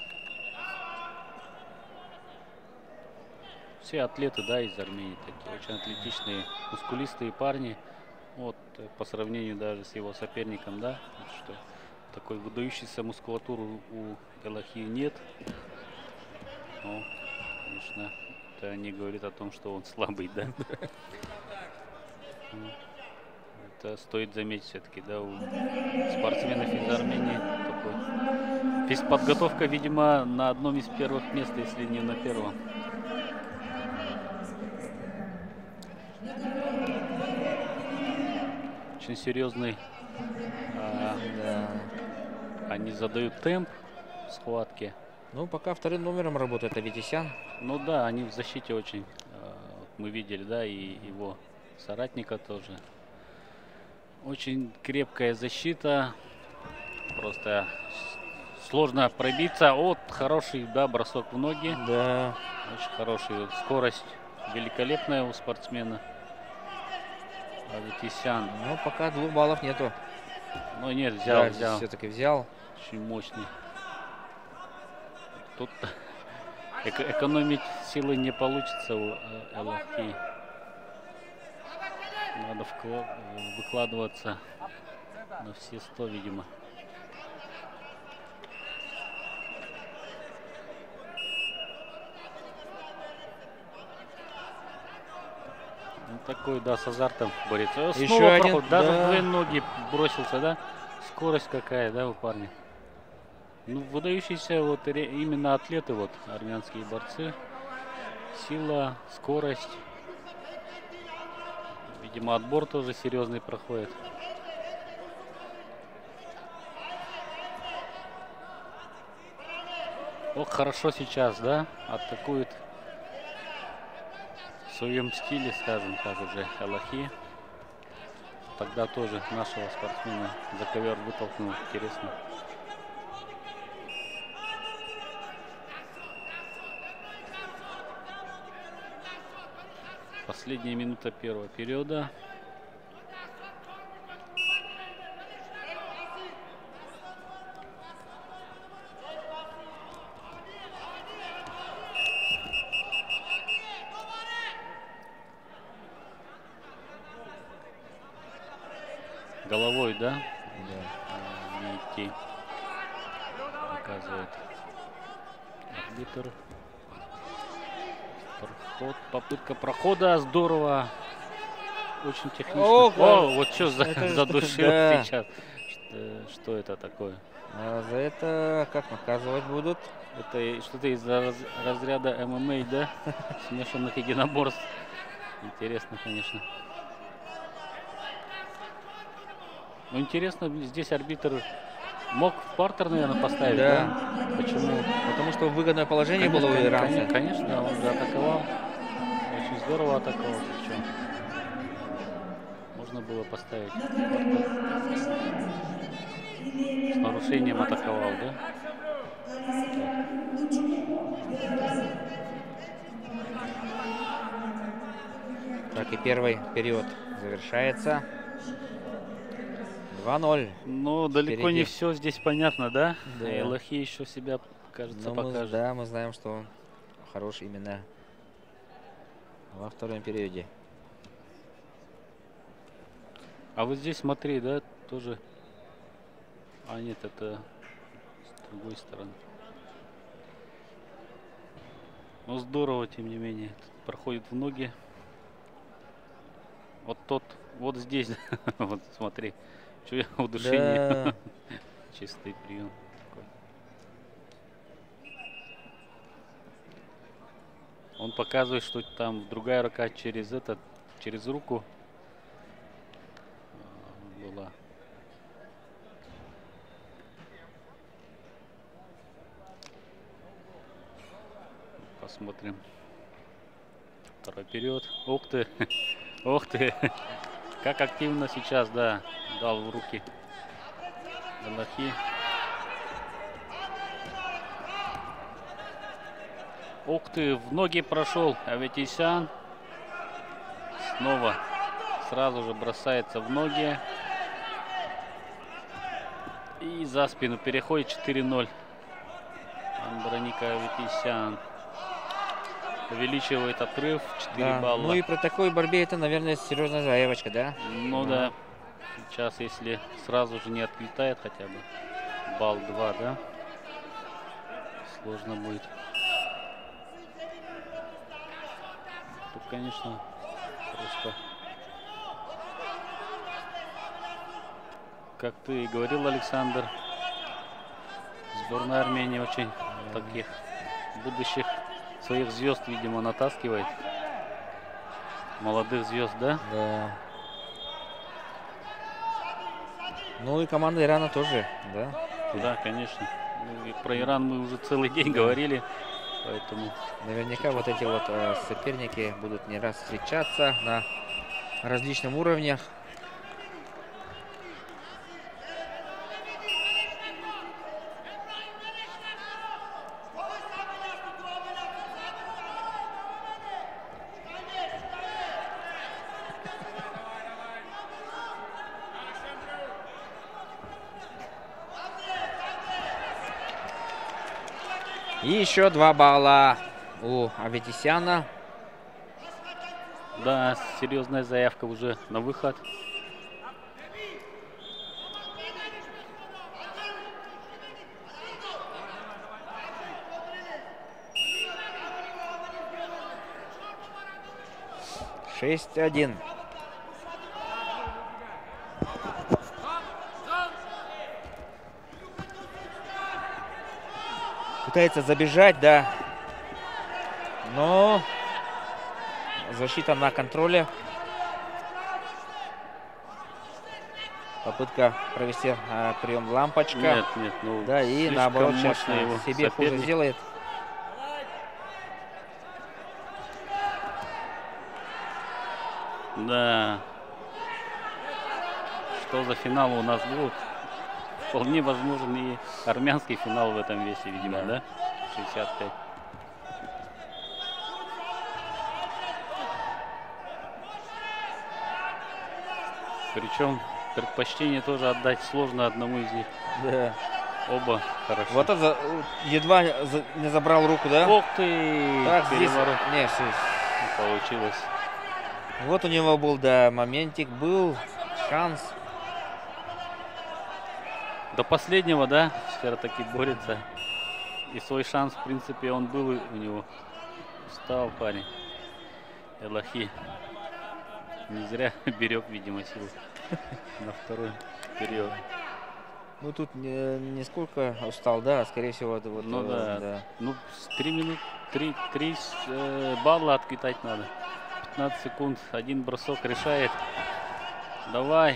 Все атлеты, да, из Армении такие, очень атлетичные, мускулистые парни. Вот, э, по сравнению даже с его соперником, да, вот что такой выдающейся мускулатуры у Элахи нет. Но, конечно, это не говорит о том, что он слабый, да. Ну, это стоит заметить все-таки, да, у спортсменов из Армении такой. Физподготовка, видимо, на одном из первых мест, если не на первом. Очень серьезный. а, Да. Они задают темп схватки. Ну, пока вторым номером работает Аветисян. Ну да, они в защите очень. а, вот мы видели, да, и его соратника тоже. Очень крепкая защита. Просто с- сложно пробиться. Вот хороший, да, бросок в ноги. Да. Очень хороший. Скорость великолепная у спортсмена. Аветисян. Но пока двух баллов нету. Ну нет, взял, Да, взял. все-таки взял. Очень мощный. Тут эко- экономить силы не получится у э, Элахи. Надо вкла- э, выкладываться на все сто, видимо. Ну, такой, да, с азартом борется. Э, Еще снова один, проход, даже да. в две ноги бросился, да? Скорость какая, да, у парня. Ну, выдающиеся вот ре- именно атлеты, вот, армянские борцы. Сила, скорость. Видимо, отбор тоже серьезный проходит. Ох, хорошо сейчас, да? Атакует в своем стиле, скажем так, уже Элахи. тогда тоже нашего спортсмена за ковер вытолкнул. Интересно. Последняя минута первого периода. Головой, да? Да. Не идти. Показывает арбитр. Проход, попытка прохода, здорово. Очень технично. О, О, вот что за, это задушил да. сейчас. Что, что это такое? А за это как наказывать будут? Это что-то из раз, разряда эм эм а, да? Смешанных единоборств. Интересно, конечно. Ну, интересно, здесь арбитр мог в партер, наверное, поставить, да? Да. Почему? Потому что выгодное положение Конечно, было у иранца. конечно, конечно, он же атаковал. Очень здорово атаковал. Причем. Можно было поставить. С нарушением атаковал, да? Так, и первый период завершается. два ноль. Ну, далеко Впереди. не все здесь понятно, да? Да. И Лохи еще себя, кажется, Но мы, покажет. да, мы знаем, что он хорош именно во втором периоде. А вот здесь смотри, да, тоже. А нет, это с другой стороны. Ну, здорово, тем не менее. Проходит в ноги. Вот тот, вот здесь, вот смотри. Что я удушение. Да. Чистый прием. Такой. Он показывает, что там другая рука через этот, через руку была. Посмотрим. Второй период. Ух ты. Ух ты. Как активно сейчас, да, дал в руки Лохи. Ух ты, в ноги прошел Аветисян. Снова сразу же бросается в ноги. И за спину переходит четыре ноль. Андроника Аветисян увеличивает отрыв четыре Да. балла. Ну и при такой борьбе это, наверное, серьезная заявочка, да? Ну да. Сейчас, если сразу же не отлетает хотя бы балл два, да, сложно будет. Тут, конечно, просто, как ты и говорил, Александр, сборная Армении очень таких будущих своих звезд, видимо, натаскивает. Молодых звезд, да? Да. Ну и команда Ирана тоже, да? Да, конечно. Ну, и про Иран мы уже целый день говорили, поэтому... Наверняка вот эти вот э, соперники будут не раз встречаться на различном уровнях. И еще два балла у Аветисяна. Да, серьезная заявка уже на выход. шесть один. Пытается забежать, да. Но защита на контроле. Попытка провести а, прием лампочка. Нет, нет, ну, да, и наоборот сейчас его себе хуже соперник. сделает. Да. что за финал у нас будет. Вполне возможен и армянский финал в этом весе, видимо, да? да? шестьдесят пять. Причем предпочтение тоже отдать сложно одному из них. Да. Оба хорошо. Вот это едва не забрал руку, да? Ох ты! Так, здесь... Не, все. Не получилось. Вот у него был, да, моментик, был шанс. До последнего, да, все-таки борется. И свой шанс, в принципе, он был у него. Устал парень. Элохи. Не зря берег, видимо, силу на второй период. Ну тут не, не сколько устал, да, скорее всего, это вот. Ну э, да. да. Ну, три минут, три, три э, балла откидать надо. пятнадцать секунд, один бросок решает. Давай.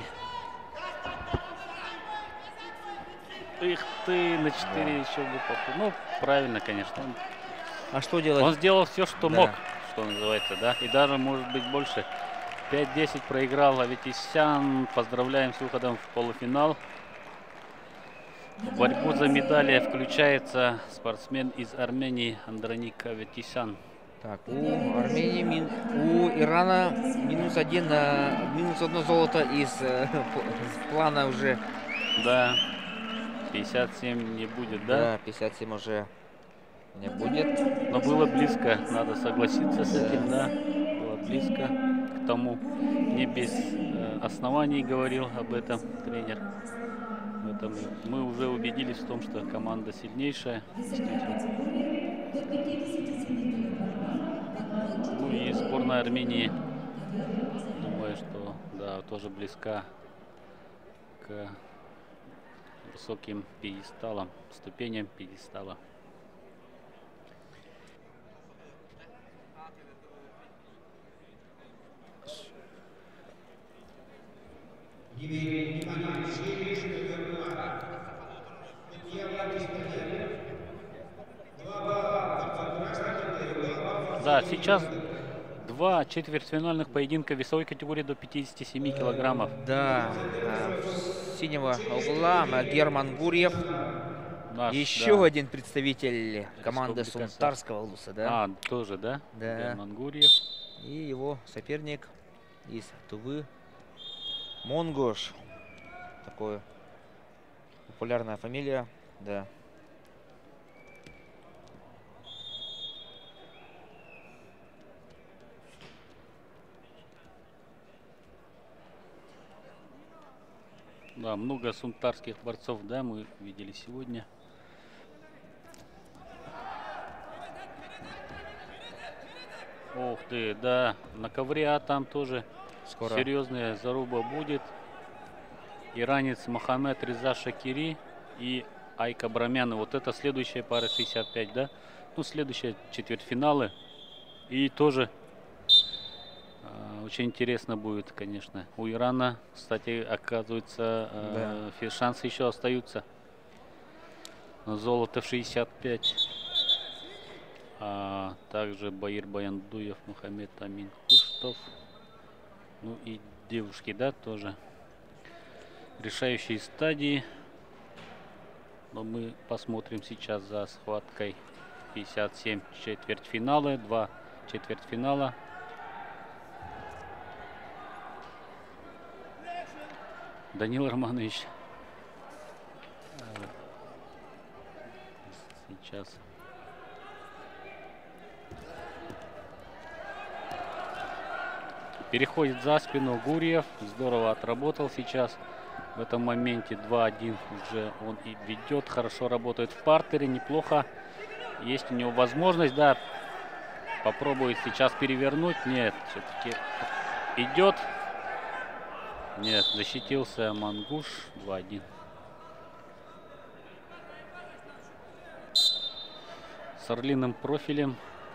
Их ты, на четыре да. еще бы попал. Ну, правильно, конечно. Он, а что делать? Он сделал все, что да. мог, что называется, да. И даже, может быть, больше. пять-десять проиграл Аветисян. Поздравляем с выходом в полуфинал. В борьбу за медали включается спортсмен из Армении Андроник Аветисян. Так, у Армении, мин... у Ирана минус один, на минус одно золото из э, плана уже. Да, пятьдесят семь не будет, да? Да, пятьдесят семь уже не будет. Но было близко, надо согласиться с этим, да. Было близко к тому. Не без э, оснований говорил об этом тренер. Поэтому мы уже убедились в том, что команда сильнейшая. Ну и сборная Армении, думаю, что да, тоже близка к высоким пьедесталам, ступеням пьедестала. Да, сейчас два четвертьфинальных поединка весовой категории до пятидесяти семи килограммов. Да, с синего угла Герман Гурьев. Наш, Еще да. один представитель команды Сунтарского улуса, да? А, тоже, да? Да. Герман Гурьев. И его соперник из Тувы Монгош. Такое популярная фамилия, да. Да, много сунтарских борцов, да, мы видели сегодня. Ух ты, да, на ковре а там тоже скоро серьезная заруба будет. Иранец Мохаммед Реза Шакири и Айка Брамяна. Вот это следующая пара шестьдесят пять, да? Ну, следующая четвертьфиналы. И тоже э, очень интересно будет, конечно. У Ирана, кстати, оказывается, э, да. шансы еще остаются. Золото в шестьдесят пять. А также Баир Баяндуев, Мухаммед Амин Куштов. Ну и девушки, да, тоже. Решающие стадии. Но мы посмотрим сейчас за схваткой пятьдесят семь четвертьфинала, два четвертьфинала. Данил Романович сейчас переходит за спину Гурьев. Здорово отработал сейчас. В этом моменте два-один уже он и ведет. Хорошо работает в партере. Неплохо. Есть у него возможность, да. Попробует сейчас перевернуть. Нет, все-таки идет. Нет, защитился Мангуш. два-один. С орлиным профилем.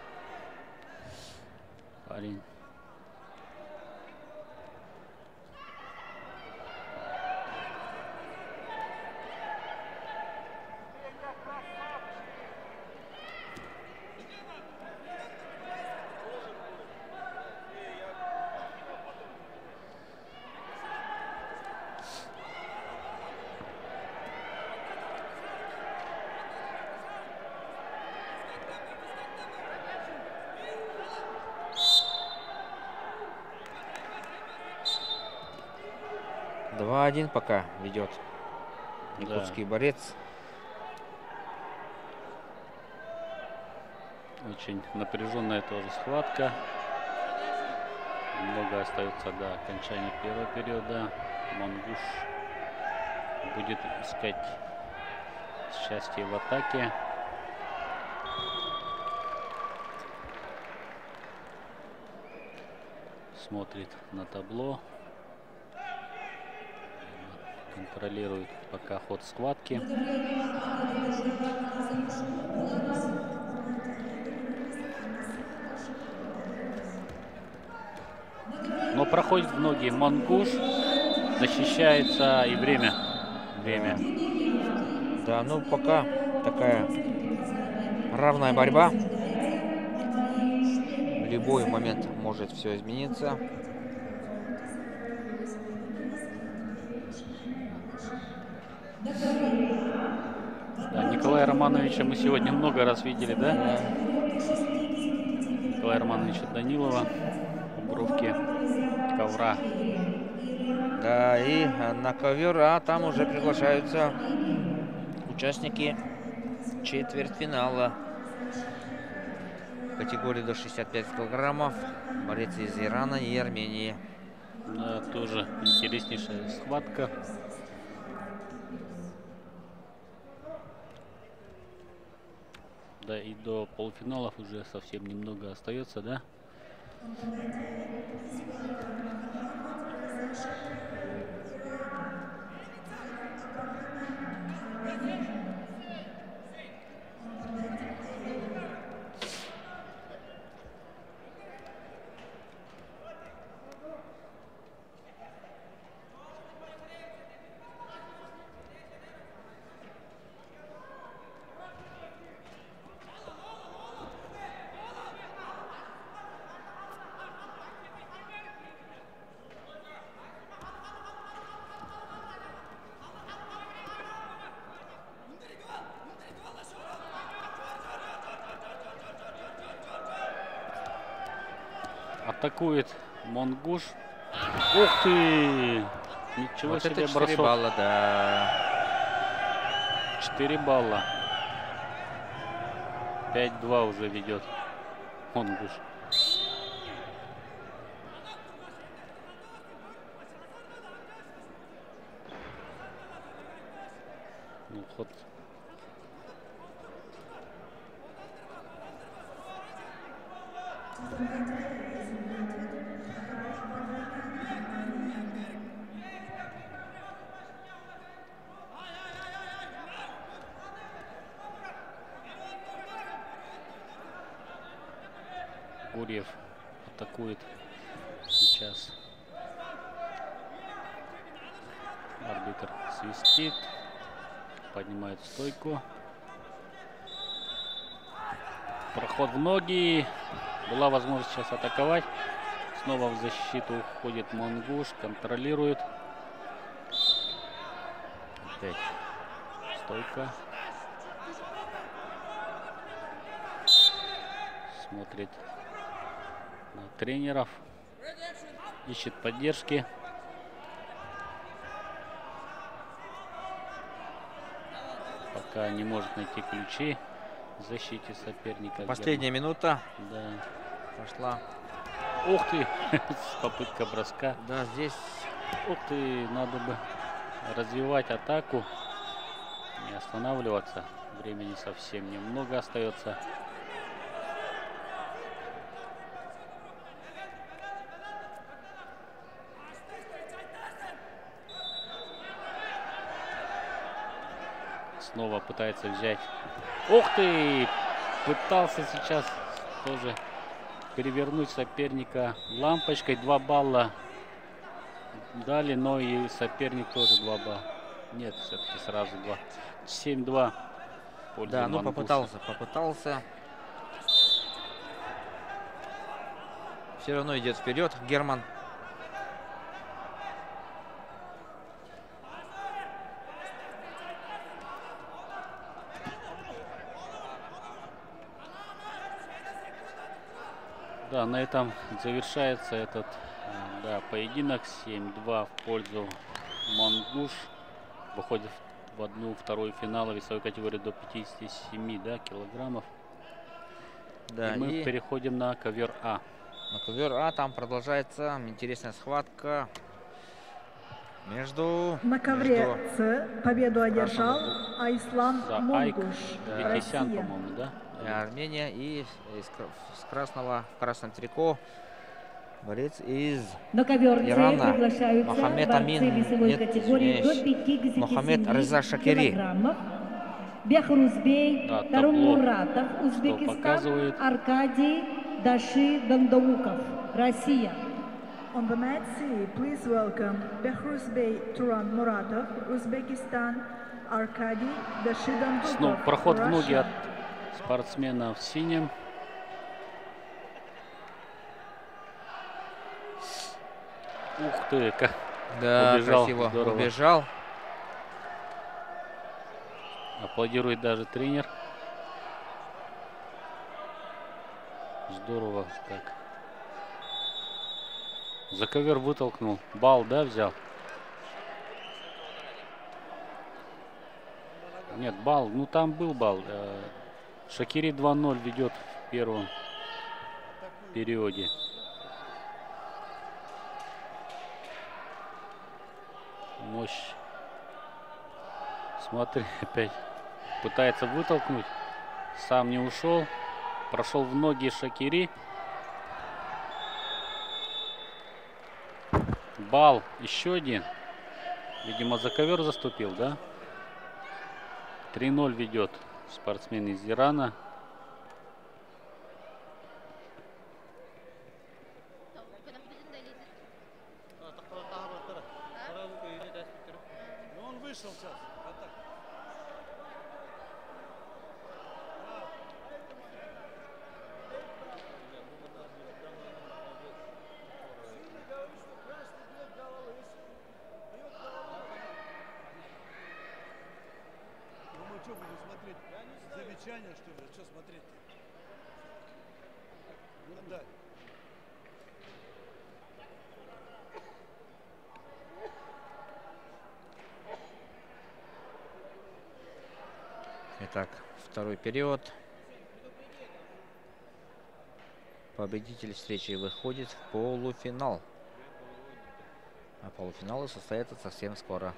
Парень. два один пока ведет Да. якутский борец. Очень напряженная тоже схватка. Много остается до окончания первого периода. Мангуш будет искать счастье в атаке. Смотрит на табло. Контролирует пока ход схватки. Но проходит в ноги Мангуш. Защищается и время. Время. Да, ну пока такая равная борьба. В любой момент может все измениться. Да, Николая Романовича мы сегодня много раз видели, да? Да. Николая Романовича Данилова. Бровки ковра. Да, и на ковер, а там уже приглашаются участники четвертьфинала. В категории до шестидесяти пяти килограммов. Борец из Ирана и Армении. Да, тоже интереснейшая схватка. Да, и до полуфиналов уже совсем немного остается, да? Атакует Мангуш. Ух ты! Ничего Вот себе это четыре бросок. балла, да. четыре балла. пять-два уже ведет Мангуш. Ну, ход. Гурьев атакует сейчас. Арбитр свистит. Поднимает стойку. Проход в ноги. Была возможность сейчас атаковать. Снова в защиту уходит Мангуш. Контролирует. Опять стойка. Смотрит на тренеров. Ищет поддержки. Пока не может найти ключи в защите соперника. Последняя минута. Да. Пошла. Ух ты! Попытка броска. Да, здесь Ух ты! Надо бы развивать атаку. Не останавливаться. Времени совсем немного остается. Снова пытается взять. Ух ты! Пытался сейчас тоже перевернуть соперника лампочкой. Два балла дали, но и соперник тоже два балла. Нет, все-таки сразу два. семь-два. да, ну попытался, попытался. Все равно идет вперед Герман. Да, на этом завершается этот да, поединок. семь-два в пользу Мангуш выходит в одну вторую финала весовой категории до пятидесяти семи, да, килограммов. Да, и мы и переходим на ковер А. на ковер А там продолжается интересная схватка между... На ковре между... С победу одержал Айслан За Айк Монгуш, Витесян, Россия. по-моему, да? И Армения, и из кра- с красного, в красном трико борец из На ковер С Ирана приглашаются Мохаммед борцы Амин, весовой нет, категории до извиняюсь, пятидесяти Мохаммед семи Реза Шакири. килограммов. Бехрузбей, Да, Тарун табло, Муратов, что Узбекистан, показывает. Аркадий Даши Дандауков, Россия. On the mat C, please welcome Behruzbey Turan Muratov, Uzbekistan, Arkady Dashidandukov, Снова проход в ноги от Russia. спортсмена в синем. Ух ты, как Да, убежал, красиво здорово. убежал. Аплодирует даже тренер. Здорово как. За ковер вытолкнул. Балл, да, взял? Нет, балл. Ну там был балл. Э, Шакири два ноль ведет в первом периоде. Мощь. Смотри, опять пытается вытолкнуть. Сам не ушел. Прошел в ноги Шакири. Балл. Еще один. Видимо, за ковер заступил, да? три ноль ведет спортсмен из Ирана. Он вышел сейчас. Что будем смотреть? Замечание, что ли? Что смотреть? Отдай. Итак, второй период. Победитель встречи выходит в полуфинал. А полуфиналы состоятся совсем скоро.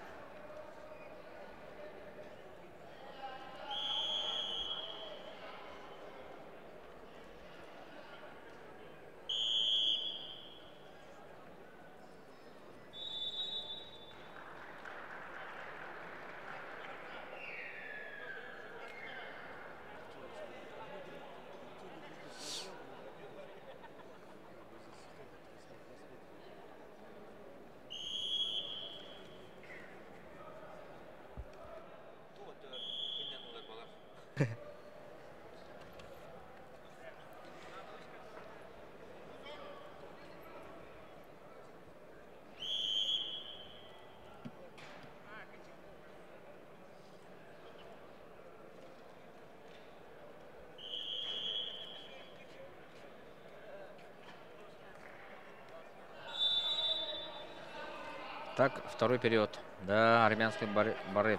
Так, второй период. Да, армянский боре- борец.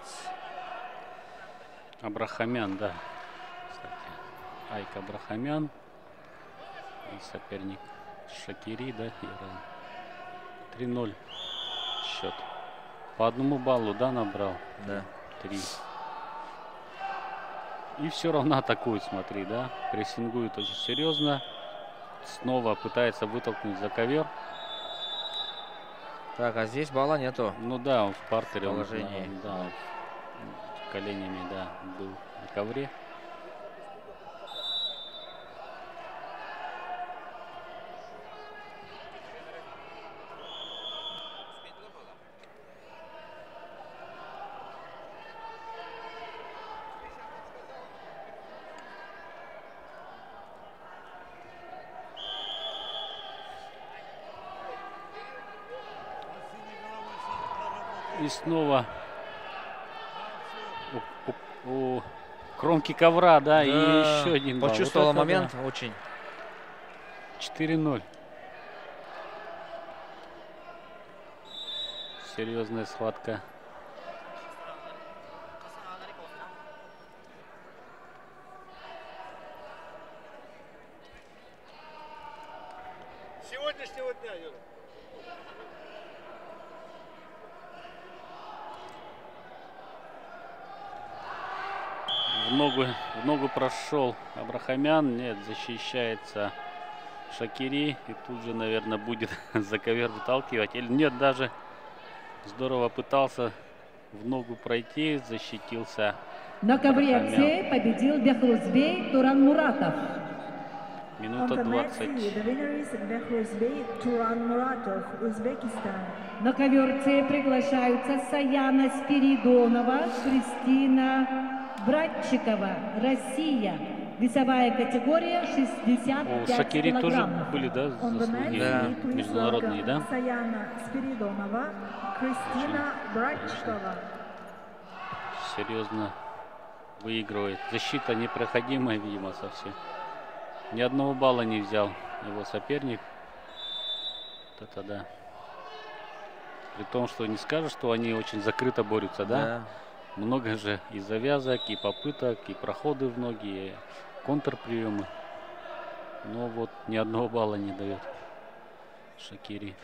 Абрахамян, да. Кстати, Айк Абрахамян. И соперник Шакири, да, Иран. три ноль счет. По одному баллу, да, набрал? Да. Три. И все равно атакует, смотри, да. Прессингует очень серьезно. Снова пытается вытолкнуть за ковер. Так, а здесь балла нету. Ну да, он в партере. Он, Положение. да, да, коленями, да, был на ковре. И снова у, у- у кромки ковра, да, и Да, еще один балл. почувствовал Вот это момент да. очень. четыре ноль. серьезная схватка. Сегодняшнего дня, Юра. В ногу, в ногу прошел Абрахамян. Нет, защищается Шакири. И тут же, наверное, будет за ковер выталкивать. Или нет, даже здорово пытался в ногу пройти. Защитился На ковре Абрахамян. Ц победил Бехрузбей Туранмуратов. On Минута the mat C, двадцать. the winner is Behruzbey Turanmuratov, Uzbekistan. На ковер Ц приглашаются Саяна Спиридонова, Кристина Братчикова, Россия. Весовая категория шестьдесят У пять Шакири тоже килограммов. были, да, On the mat заслуги Да. C, please международные, welcome да? Sayana Spiridonova, Kristina Brachkova. Серьезно выигрывает. Защита непроходимая, видимо, совсем. Ни одного балла не взял его соперник. Вот это да. При том, что не скажешь, что они очень закрыто борются, да? Да. Много же и завязок, и попыток, и проходы в ноги, и контрприемы. Но вот ни одного балла не дает Шакири.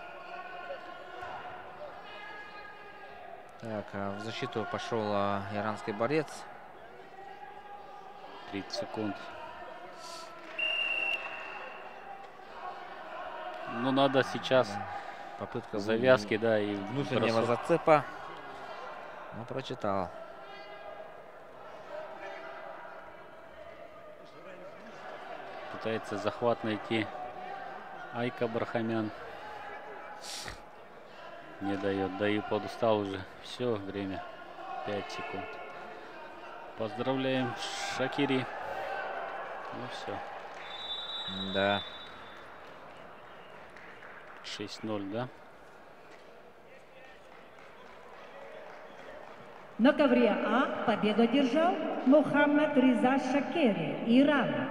Так, а в защиту пошел а, иранский борец. тридцать секунд. Ну, надо сейчас Попытка завязки, да, и внутреннего бросок. зацепа. Ну, прочитал. Пытается захват найти Айка Бархамян. Не дает. Да и подустал уже. Все, время. пять секунд. Поздравляем Шакири. Ну все. Да. шесть ноль, да? На ковре А победу одержал Мухаммад Риза Шакери, Иран.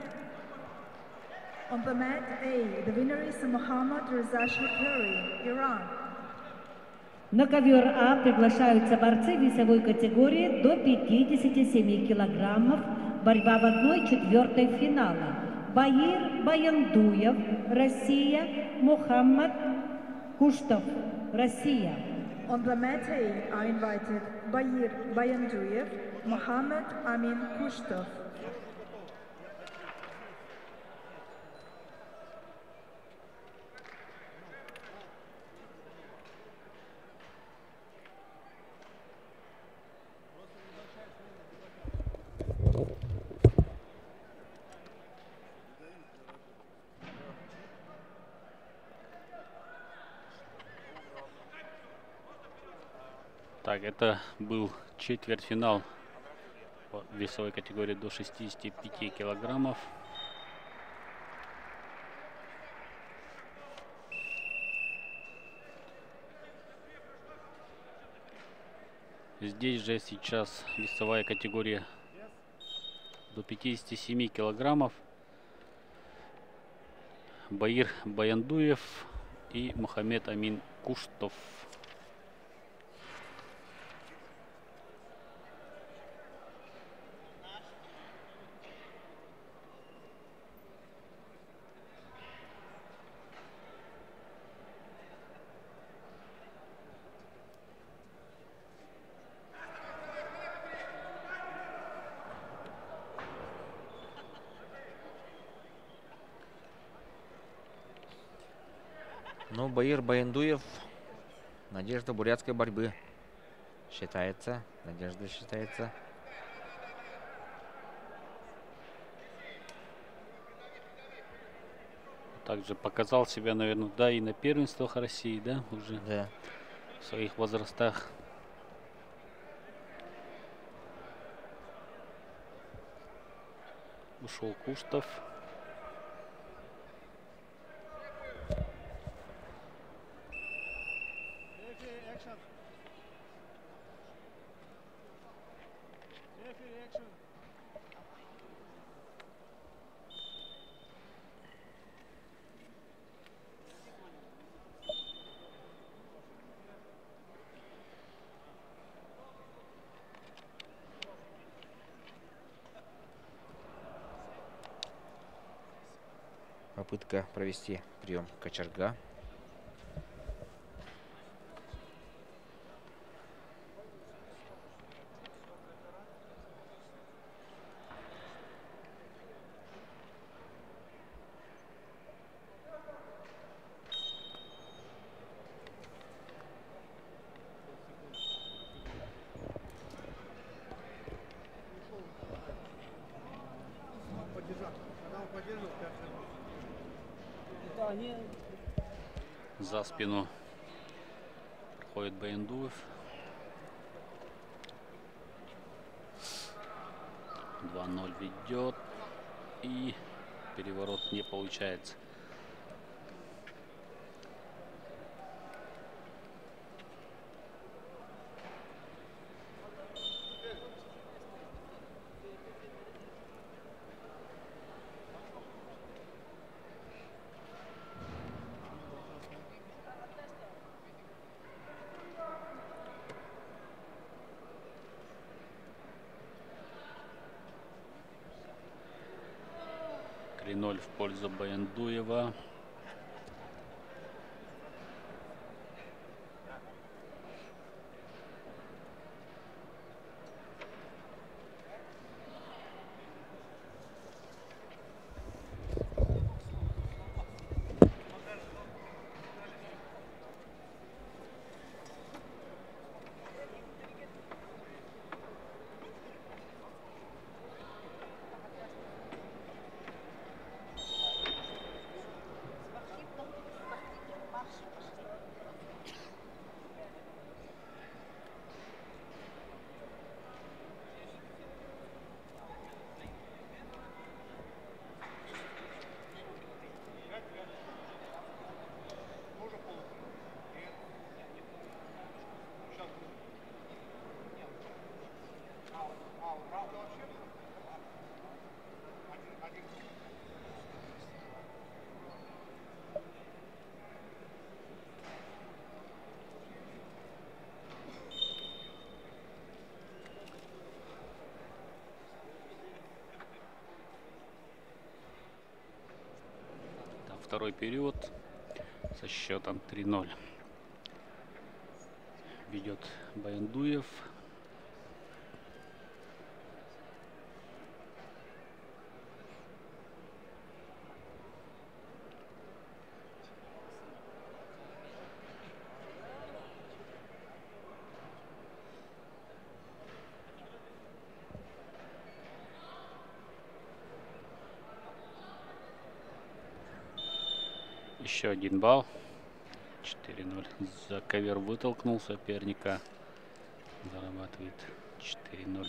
On the mat A, the winner is Muhammad Reza Shakeri, Iran. На ковер А приглашаются борцы весовой категории до пятидесяти семи килограммов. Борьба в одной четвертой финала. Баир Баяндуев, Россия. Мухаммад Куштов, Россия. On the mat A are invited Bayir Bayanduyev, Mohammed Amin Kushtov. Так, это был четвертьфинал в весовой категории до шестидесяти пяти килограммов. Здесь же сейчас весовая категория до пятидесяти семи килограммов. Баир Баяндуев и Мухаммед Амин Куштов. Ну, Баир Баяндуев. Надежда бурятской борьбы. Считается. Надежда считается. Также показал себя, наверное, да, и на первенствах России, да, уже Да. в своих возрастах. Ушел Куштов. Referee action. Referee action. Попытка провести прием кочерга. За спину проходит Баяндуев. два ноль ведет. И переворот не получается. три ноль в пользу Баяндуева. Второй период со счетом три ноль. Ведет Баяндуев. Еще один балл. четыре ноль. За ковер вытолкнул соперника. Зарабатывает четыре ноль.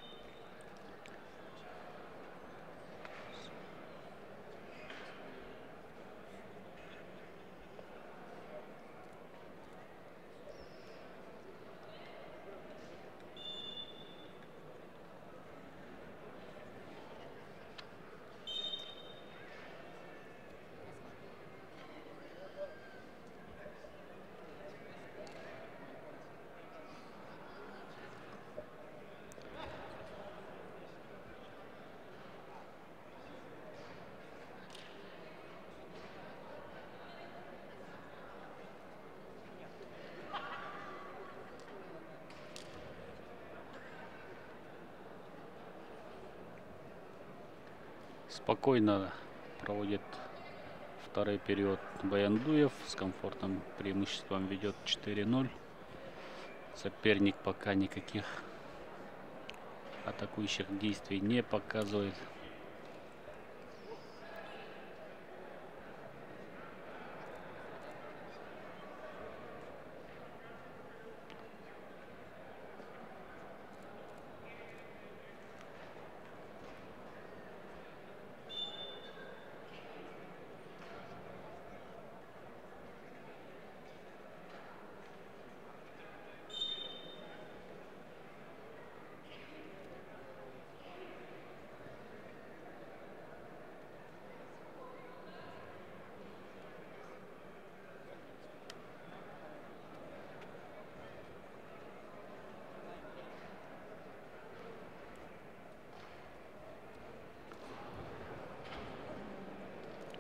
Спокойно проводит второй период Баяндуев. С комфортным преимуществом ведет четыре ноль. Соперник пока никаких атакующих действий не показывает.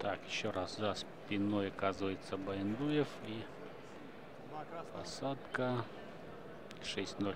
Так, еще раз за спиной оказывается Баяндуев. И посадка шесть ноль.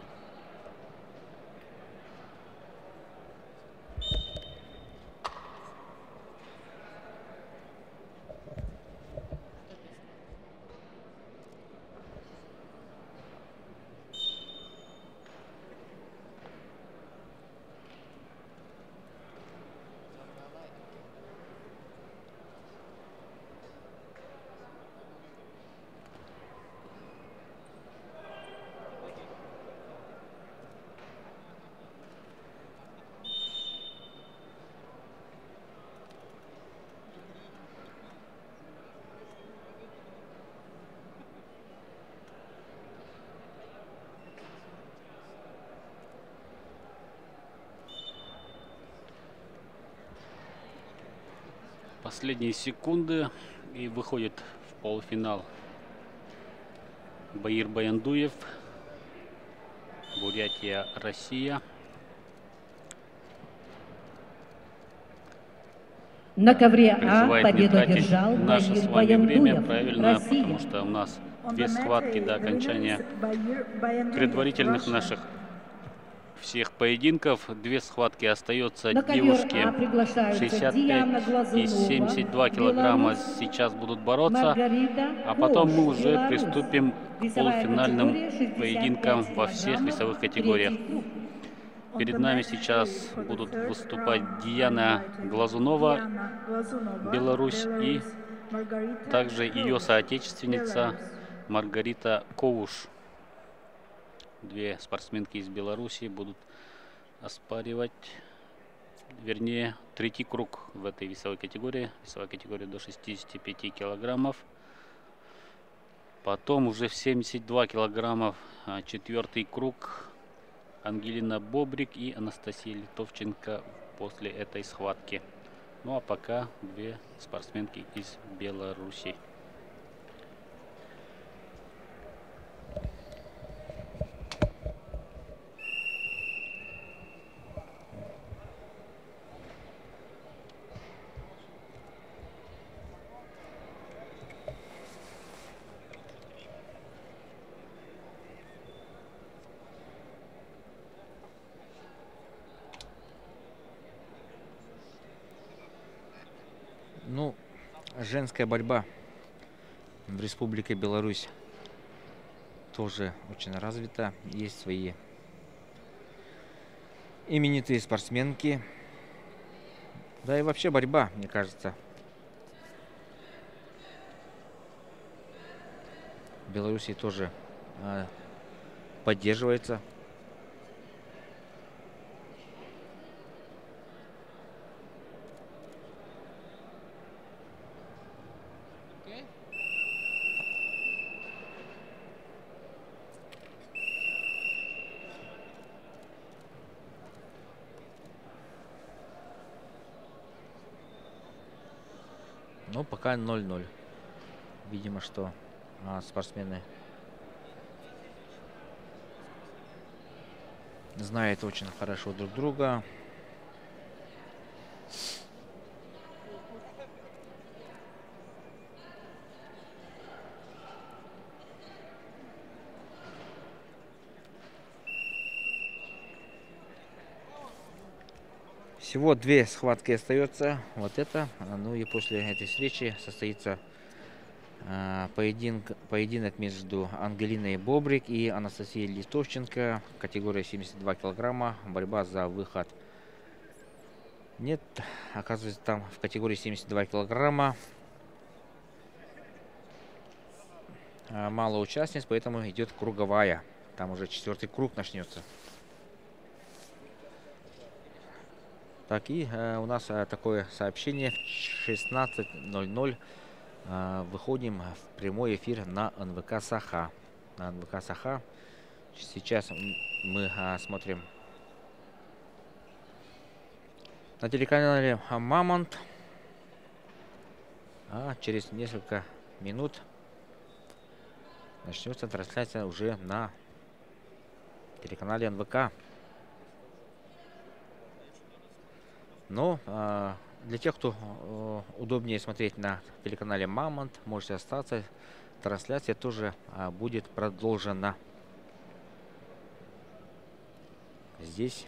Последние секунды, и выходит в полуфинал Баир Баяндуев, Бурятия, Россия. На ковре А Призывает не победу тратить одержал наше Баир с вами время, Баяндуев, правильно, Россия. потому что у нас On две the mat, схватки до the окончания winners Bayer Bayanduyev, предварительных Russia. наших всех поединков. Две схватки остается. На ковер Девушки А приглашаются шестьдесят Диана пять и Глазунова, семьдесят два килограмма Беларусь, сейчас будут бороться. Маргарита А потом мы Кош, уже Беларусь. приступим к Весовая полуфинальным категория шестьдесят пять поединкам во всех килограммов, весовых третий категориях. круг. On Перед the нами next сейчас stage for the будут third выступать round, Диана I invited Глазунова, Diana Glazunova, Беларусь, и Belarus, Margarita также ее Koch, соотечественница Belarus. Маргарита Коуш. Две спортсменки из Беларуси будут оспаривать, вернее, третий круг в этой весовой категории. Весовая категория до шестидесяти пяти килограммов. Потом уже в семьдесят два килограммов четвертый круг. Ангелина Бобрик и Анастасия Литовченко после этой схватки. Ну а пока две спортсменки из Беларуси. Ну, женская борьба в Республике Беларусь тоже очень развита. Есть свои именитые спортсменки. Да и вообще борьба, мне кажется, в Беларуси тоже э, поддерживается. Но пока ноль ноль. Видимо, что а, спортсмены знают очень хорошо друг друга. Всего две схватки остается. Вот это. Ну и после этой встречи состоится э, поединок, поединок между Ангелиной Бобрик и Анастасией Литовченко. Категория семьдесят два килограмма. Борьба за выход. Нет, оказывается, там в категории семьдесят два килограмма э, мало участниц, поэтому идет круговая. Там уже четвертый круг начнется. Так, и э, у нас э, такое сообщение. В шестнадцать ноль ноль э, выходим в прямой эфир на эн вэ ка Саха. На эн вэ ка Саха. Сейчас мы э, смотрим на телеканале Мамонт. А через несколько минут начнется трансляция уже на телеканале эн вэ ка. Но э, для тех, кто э, удобнее смотреть на телеканале Мамонт, можете остаться. Трансляция тоже э, будет продолжена здесь.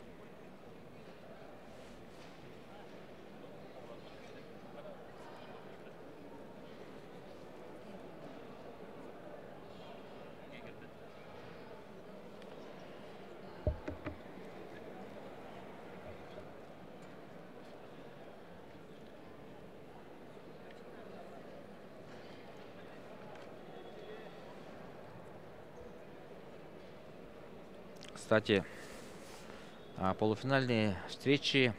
Кстати, полуфинальные встречи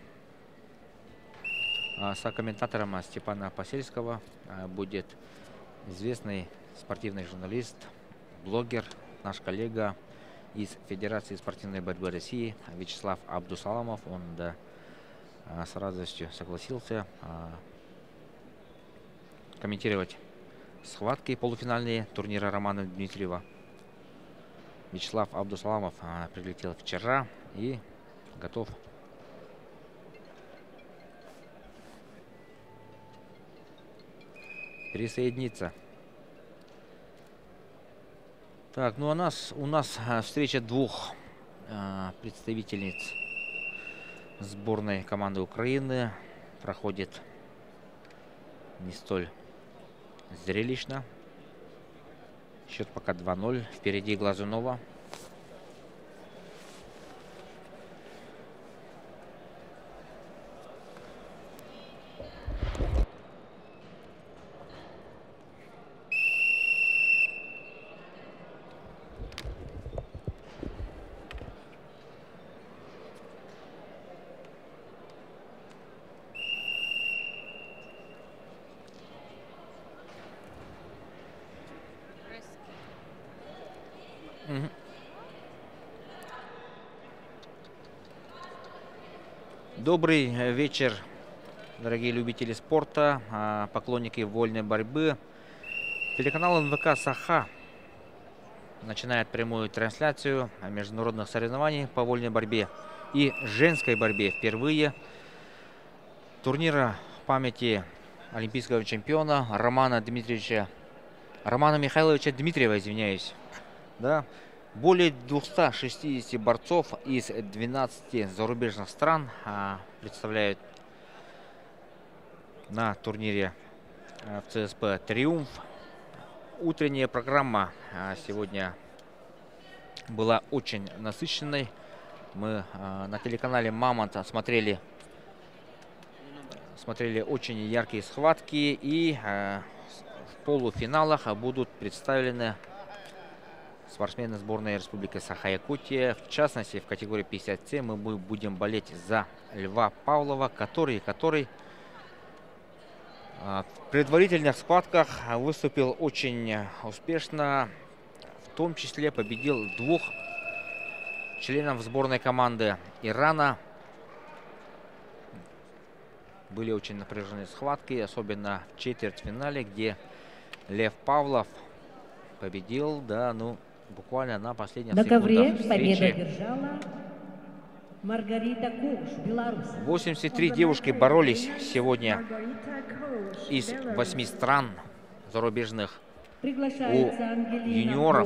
с комментатором Степана Посельского будет известный спортивный журналист, блогер, наш коллега из Федерации спортивной борьбы России Вячеслав Абдусаламов. Он, да, с радостью согласился комментировать схватки полуфинальные турнира Романа Дмитриева. Вячеслав Абдусаламов а, прилетел вчера и готов присоединиться. Так, ну а нас, у нас а, встреча двух а, представительниц сборной команды Украины проходит не столь зрелищно. Счет пока два ноль. Впереди Глазунова. Добрый вечер, дорогие любители спорта, поклонники вольной борьбы. Телеканал эн вэ ка «Саха» начинает прямую трансляцию международных соревнований по вольной борьбе и женской борьбе. Впервые турнира памяти олимпийского чемпиона Романа Дмитриевича, Романа Михайловича Дмитриева, извиняюсь, да. Более двухсот шестидесяти борцов из двенадцати зарубежных стран а, представляют на турнире а, в цэ эс пэ «Триумф». Утренняя программа а, сегодня была очень насыщенной. Мы а, на телеканале Мамонт смотрели, смотрели очень яркие схватки. И а, в полуфиналах будут представлены спортсмены сборной Республики Саха-Якутия. В частности, в категории пятьдесят семь мы будем болеть за Льва Павлова, который, который в предварительных схватках выступил очень успешно. В том числе победил двух членов сборной команды Ирана. Были очень напряженные схватки, особенно в четвертьфинале, где Лев Павлов победил, да, ну, буквально на последних на ковре встречи. Победу одержала Маргарита Куш, Беларусь. восемьдесят три девушки боролись сегодня из восьми стран зарубежных. У юниоров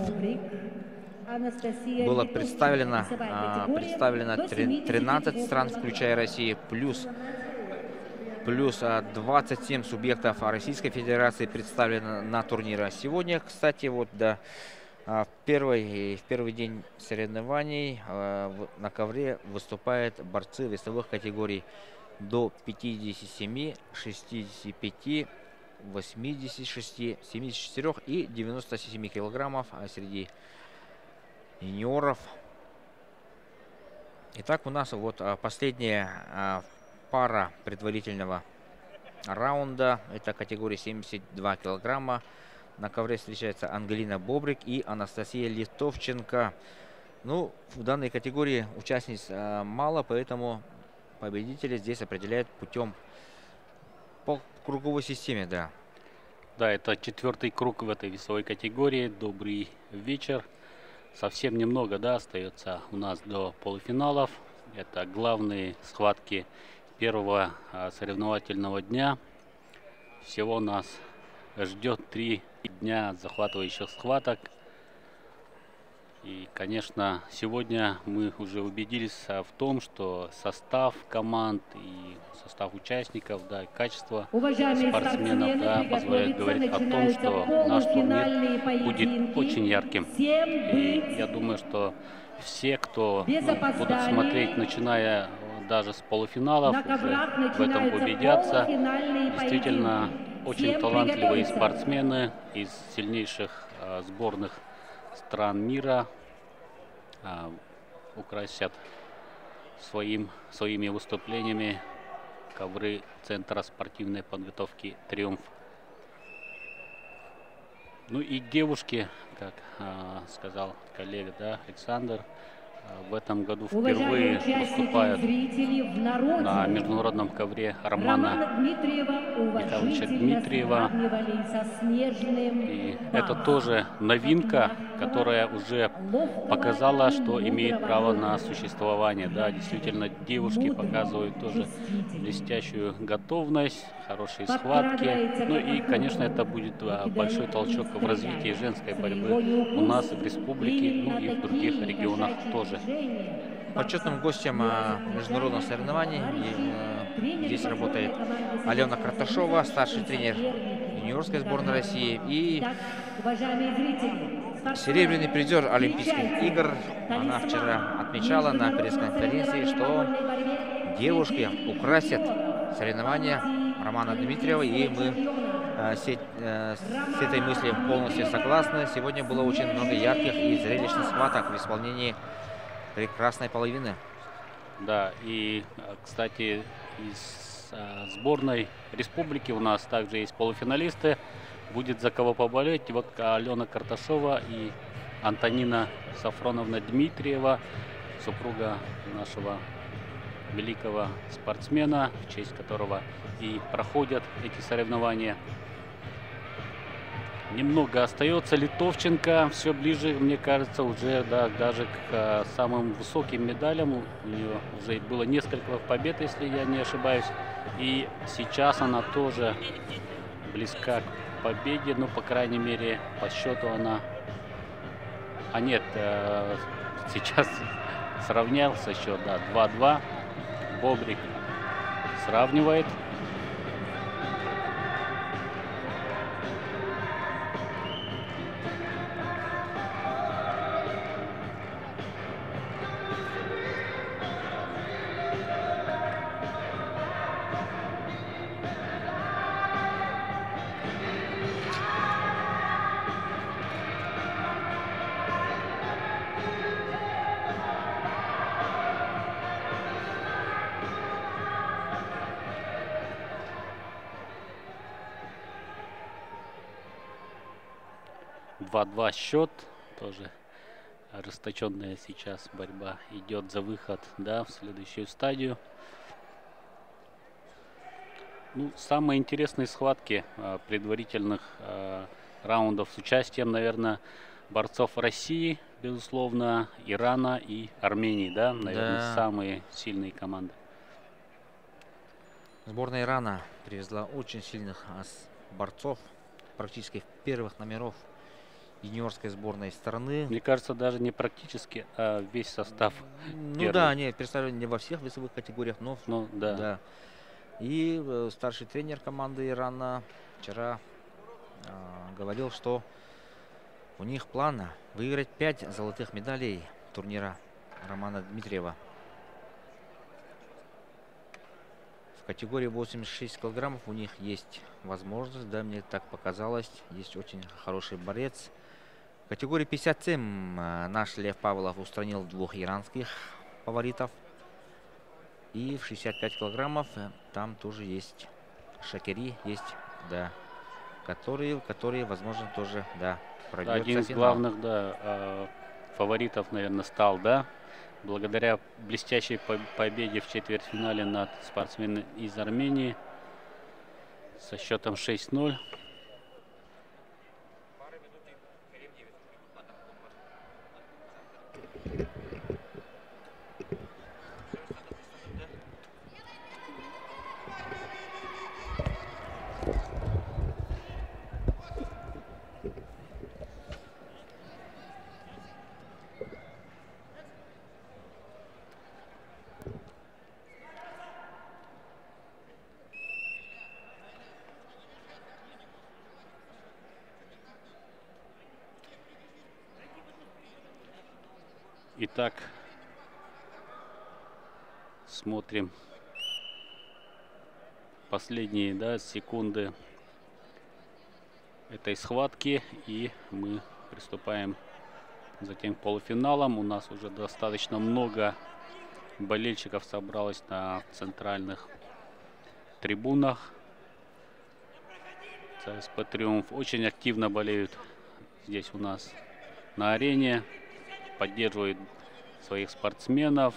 было представлено, а, представлено тринадцать стран, включая Россию, плюс, плюс а, двадцать семь субъектов Российской Федерации представлено на турнире. Сегодня, кстати, вот, да, в первый, в первый день соревнований э, на ковре выступают борцы весовых категорий до пятидесяти семи, шестидесяти пяти, восьмидесяти шести, семидесяти четырёх и девяноста семи килограммов среди юниоров. Итак, у нас вот последняя пара предварительного раунда. Это категория семьдесят два килограмма. На ковре встречается Ангелина Бобрик и Анастасия Литовченко. Ну, в данной категории участниц а, мало, поэтому победители здесь определяют путем по круговой системе, да. Да, это четвертый круг в этой весовой категории. Добрый вечер. Совсем немного, да, остается у нас до полуфиналов. Это главные схватки первого а, соревновательного дня. всего нас ждет три дня захватывающих схваток. И, конечно, сегодня мы уже убедились в том, что состав команд и состав участников, да, и качество спортсменов, да, позволяет говорить о том, что наш турнир будет очень ярким. И я думаю, что все, кто ну, будут смотреть, начиная даже с полуфиналов, уже в этом убедятся. Действительно, очень талантливые спортсмены из сильнейших э, сборных стран мира а, украсят своим, своими выступлениями ковры Центра спортивной подготовки «Триумф». Ну и девушки, как а, сказал коллега, да, Александр, а, в этом году впервые выступают на международном ковре Романа Михайловича Дмитриева. И это тоже новинка, которая уже показала, что имеет право на существование. Да, действительно, девушки показывают тоже блестящую готовность, хорошие схватки. Ну и, конечно, это будет большой толчок в развитии женской борьбы у нас в республике, ну и в других регионах тоже. Почетным гостем а, международного соревнования и, а, здесь работает Алена Карташова, старший тренер юниорской сборной России, и серебряный призер Олимпийских игр. Она вчера отмечала на пресс-конференции, что девушки украсят соревнования Романа Дмитриева, и мы а, с, а, с этой мыслью полностью согласны. Сегодня было очень много ярких и зрелищных схваток в исполнении прекрасной половины. Да, и, кстати, из а, сборной республики у нас также есть полуфиналисты. Будет за кого поболеть. Вот Алена Карташова и Антонина Сафроновна Дмитриева, супруга нашего великого спортсмена, в честь которого и проходят эти соревнования. Немного остается. Литовченко все ближе, мне кажется, уже да, даже к а, самым высоким медалям. У нее уже было несколько побед, если я не ошибаюсь. И сейчас она тоже близка к победе. Ну, по крайней мере, по счету она... А нет, э, сейчас сравнялся счет, да, два-два. Бобрик сравнивает. два-два счет, тоже ожесточенная сейчас борьба идет за выход, да, в следующую стадию. Ну, самые интересные схватки а, предварительных а, раундов с участием, наверное, борцов России, безусловно, Ирана и Армении, да, наверное, да. Самые сильные команды. Сборная Ирана привезла очень сильных борцов, практически в первых номеров юниорской сборной страны. Мне кажется, даже не практически, а весь состав. Ну первый. Да, они представлены не во всех весовых категориях, но ну, да. да. И э, старший тренер команды Ирана вчера э, говорил, что у них план выиграть пять золотых медалей турнира Романа Дмитриева. В категории восемьдесят шесть килограммов у них есть возможность, да, мне так показалось, есть очень хороший борец. В категории пятьдесят семь наш Лев Павлов устранил двух иранских фаворитов. И в шестьдесят пять килограммов там тоже есть Шакири, есть, да, которые, которые, возможно, тоже, да, пройдет. Один из главных, да, фаворитов, наверное, стал, да, благодаря блестящей победе в четвертьфинале над спортсменом из Армении со счетом шесть ноль. Итак, смотрим последние, да, секунды этой схватки, и мы приступаем затем к полуфиналам. У нас уже достаточно много болельщиков собралось на центральных трибунах. ЦСП «Триумф» очень активно болеют здесь у нас на арене, поддерживают своих спортсменов.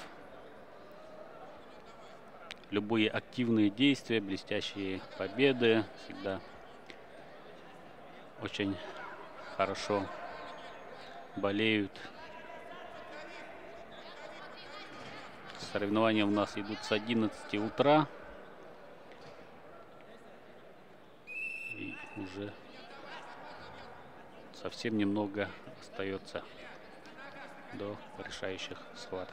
Любые активные действия, блестящие победы всегда очень хорошо болеют. Соревнования у нас идут с одиннадцати утра. И уже совсем немного остается до решающих схваток.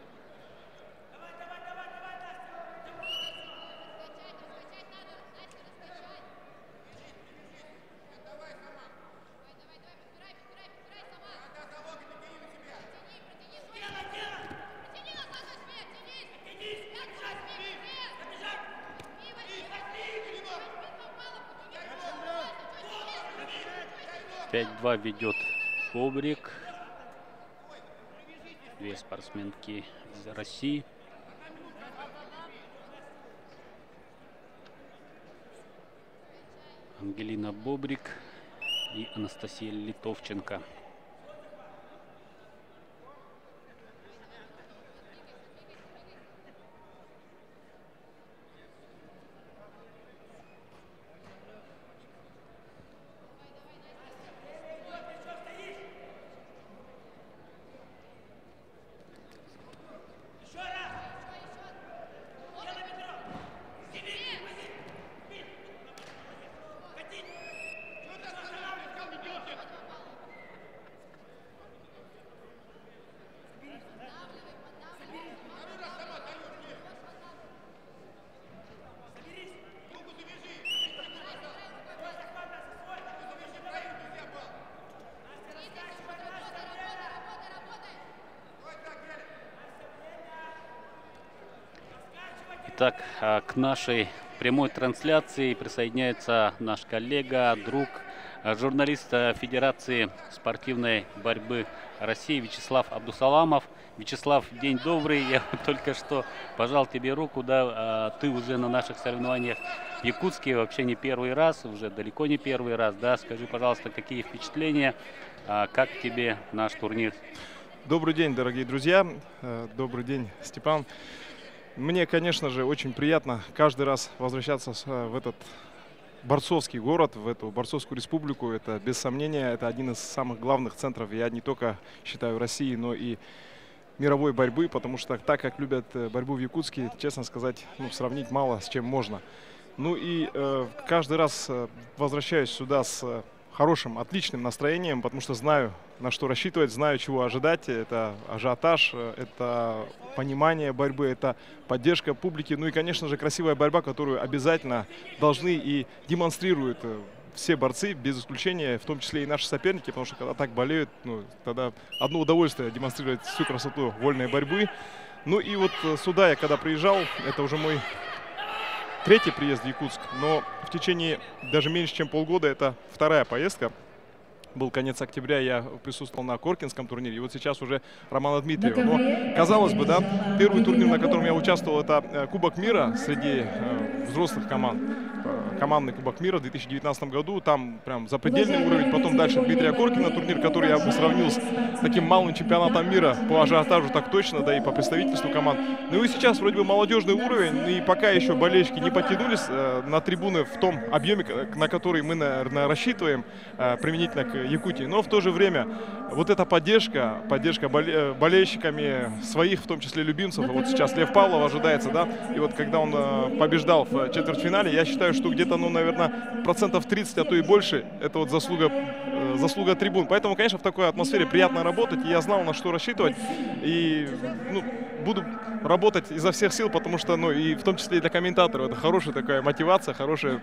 пять-два ведет Бобрик. Две спортсменки из России. Ангелина Бобрик и Анастасия Литовченко. Итак, к нашей прямой трансляции присоединяется наш коллега, друг, журналист Федерации спортивной борьбы России Вячеслав Абдусаламов. Вячеслав, день добрый. Я только что пожал тебе руку, да, ты уже на наших соревнованиях в Якутске, вообще не первый раз, уже далеко не первый раз, да. Скажи, пожалуйста, какие впечатления, как тебе наш турнир? Добрый день, дорогие друзья. Добрый день, Степан. Мне, конечно же, очень приятно каждый раз возвращаться в этот борцовский город, в эту борцовскую республику. Это, без сомнения, это один из самых главных центров, я не только считаю, России, но и мировой борьбы, потому что так, как любят борьбу в Якутске, честно сказать, ну, сравнить мало с чем можно. Ну и э, каждый раз возвращаюсь сюда с хорошим, отличным настроением, потому что знаю, на что рассчитывать, знаю, чего ожидать. Это ажиотаж, это понимание борьбы, это поддержка публики. Ну и, конечно же, красивая борьба, которую обязательно должны и демонстрируют все борцы, без исключения, в том числе и наши соперники, потому что когда так болеют, ну, тогда одно удовольствие демонстрировать всю красоту вольной борьбы. Ну и вот сюда я когда приезжал, это уже мой третий приезд в Якутск, но в течение даже меньше, чем полгода, это вторая поездка. Был конец октября, я присутствовал на Коркинском турнире, и вот сейчас уже Романа Дмитриева. Но, казалось бы, да, первый турнир, на котором я участвовал, это Кубок мира среди э, взрослых команд. Командный Кубок мира в две тысячи девятнадцатом году. Там прям запредельный уровень. Потом дальше Дмитрия Коркина турнир, который я бы сравнил с таким малым чемпионатом мира по ажиотажу, так точно, да и по представительству команд. Ну и сейчас вроде бы молодежный уровень, и пока еще болельщики не подтянулись э, на трибуны в том объеме, на который мы, наверное, рассчитываем э, применительно к Якутии. Но в то же время вот эта поддержка, поддержка боле болельщиками своих, в том числе любимцев. Вот сейчас Лев Павлов ожидается, да, и вот когда он э, побеждал в четвертьфинале, я считаю, что где-то, ну, наверное, процентов тридцать, а то и больше, это вот заслуга, э, заслуга трибун. Поэтому, конечно, в такой атмосфере приятно работать, и я знал, на что рассчитывать, и, ну, буду работать изо всех сил, потому что, ну, и в том числе и для комментаторов, это хорошая такая мотивация, хорошая,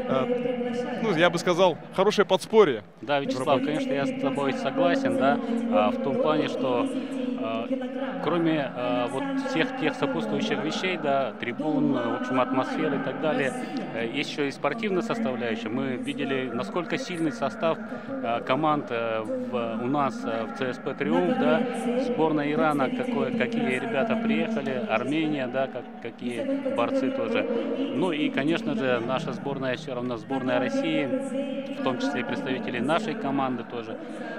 э, ну, я бы сказал, хорошее подспорье. Да, Вячеслав, конечно, я с тобой согласен, да, а, в том плане, что э, кроме э, вот всех тех сопутствующих вещей, да, трибун, в общем, атмосферы и так далее, э, есть еще и спортивная составляющая. Мы видели, насколько сильный состав э, команд э, в, у нас э, в ЦСП «Триумф», да, сборная Ирана, какое, какие ребята приехали, Армения, да, как, какие борцы тоже. Ну и, конечно же, наша сборная все равно сборная России, в том числе и представители нашей команды тоже.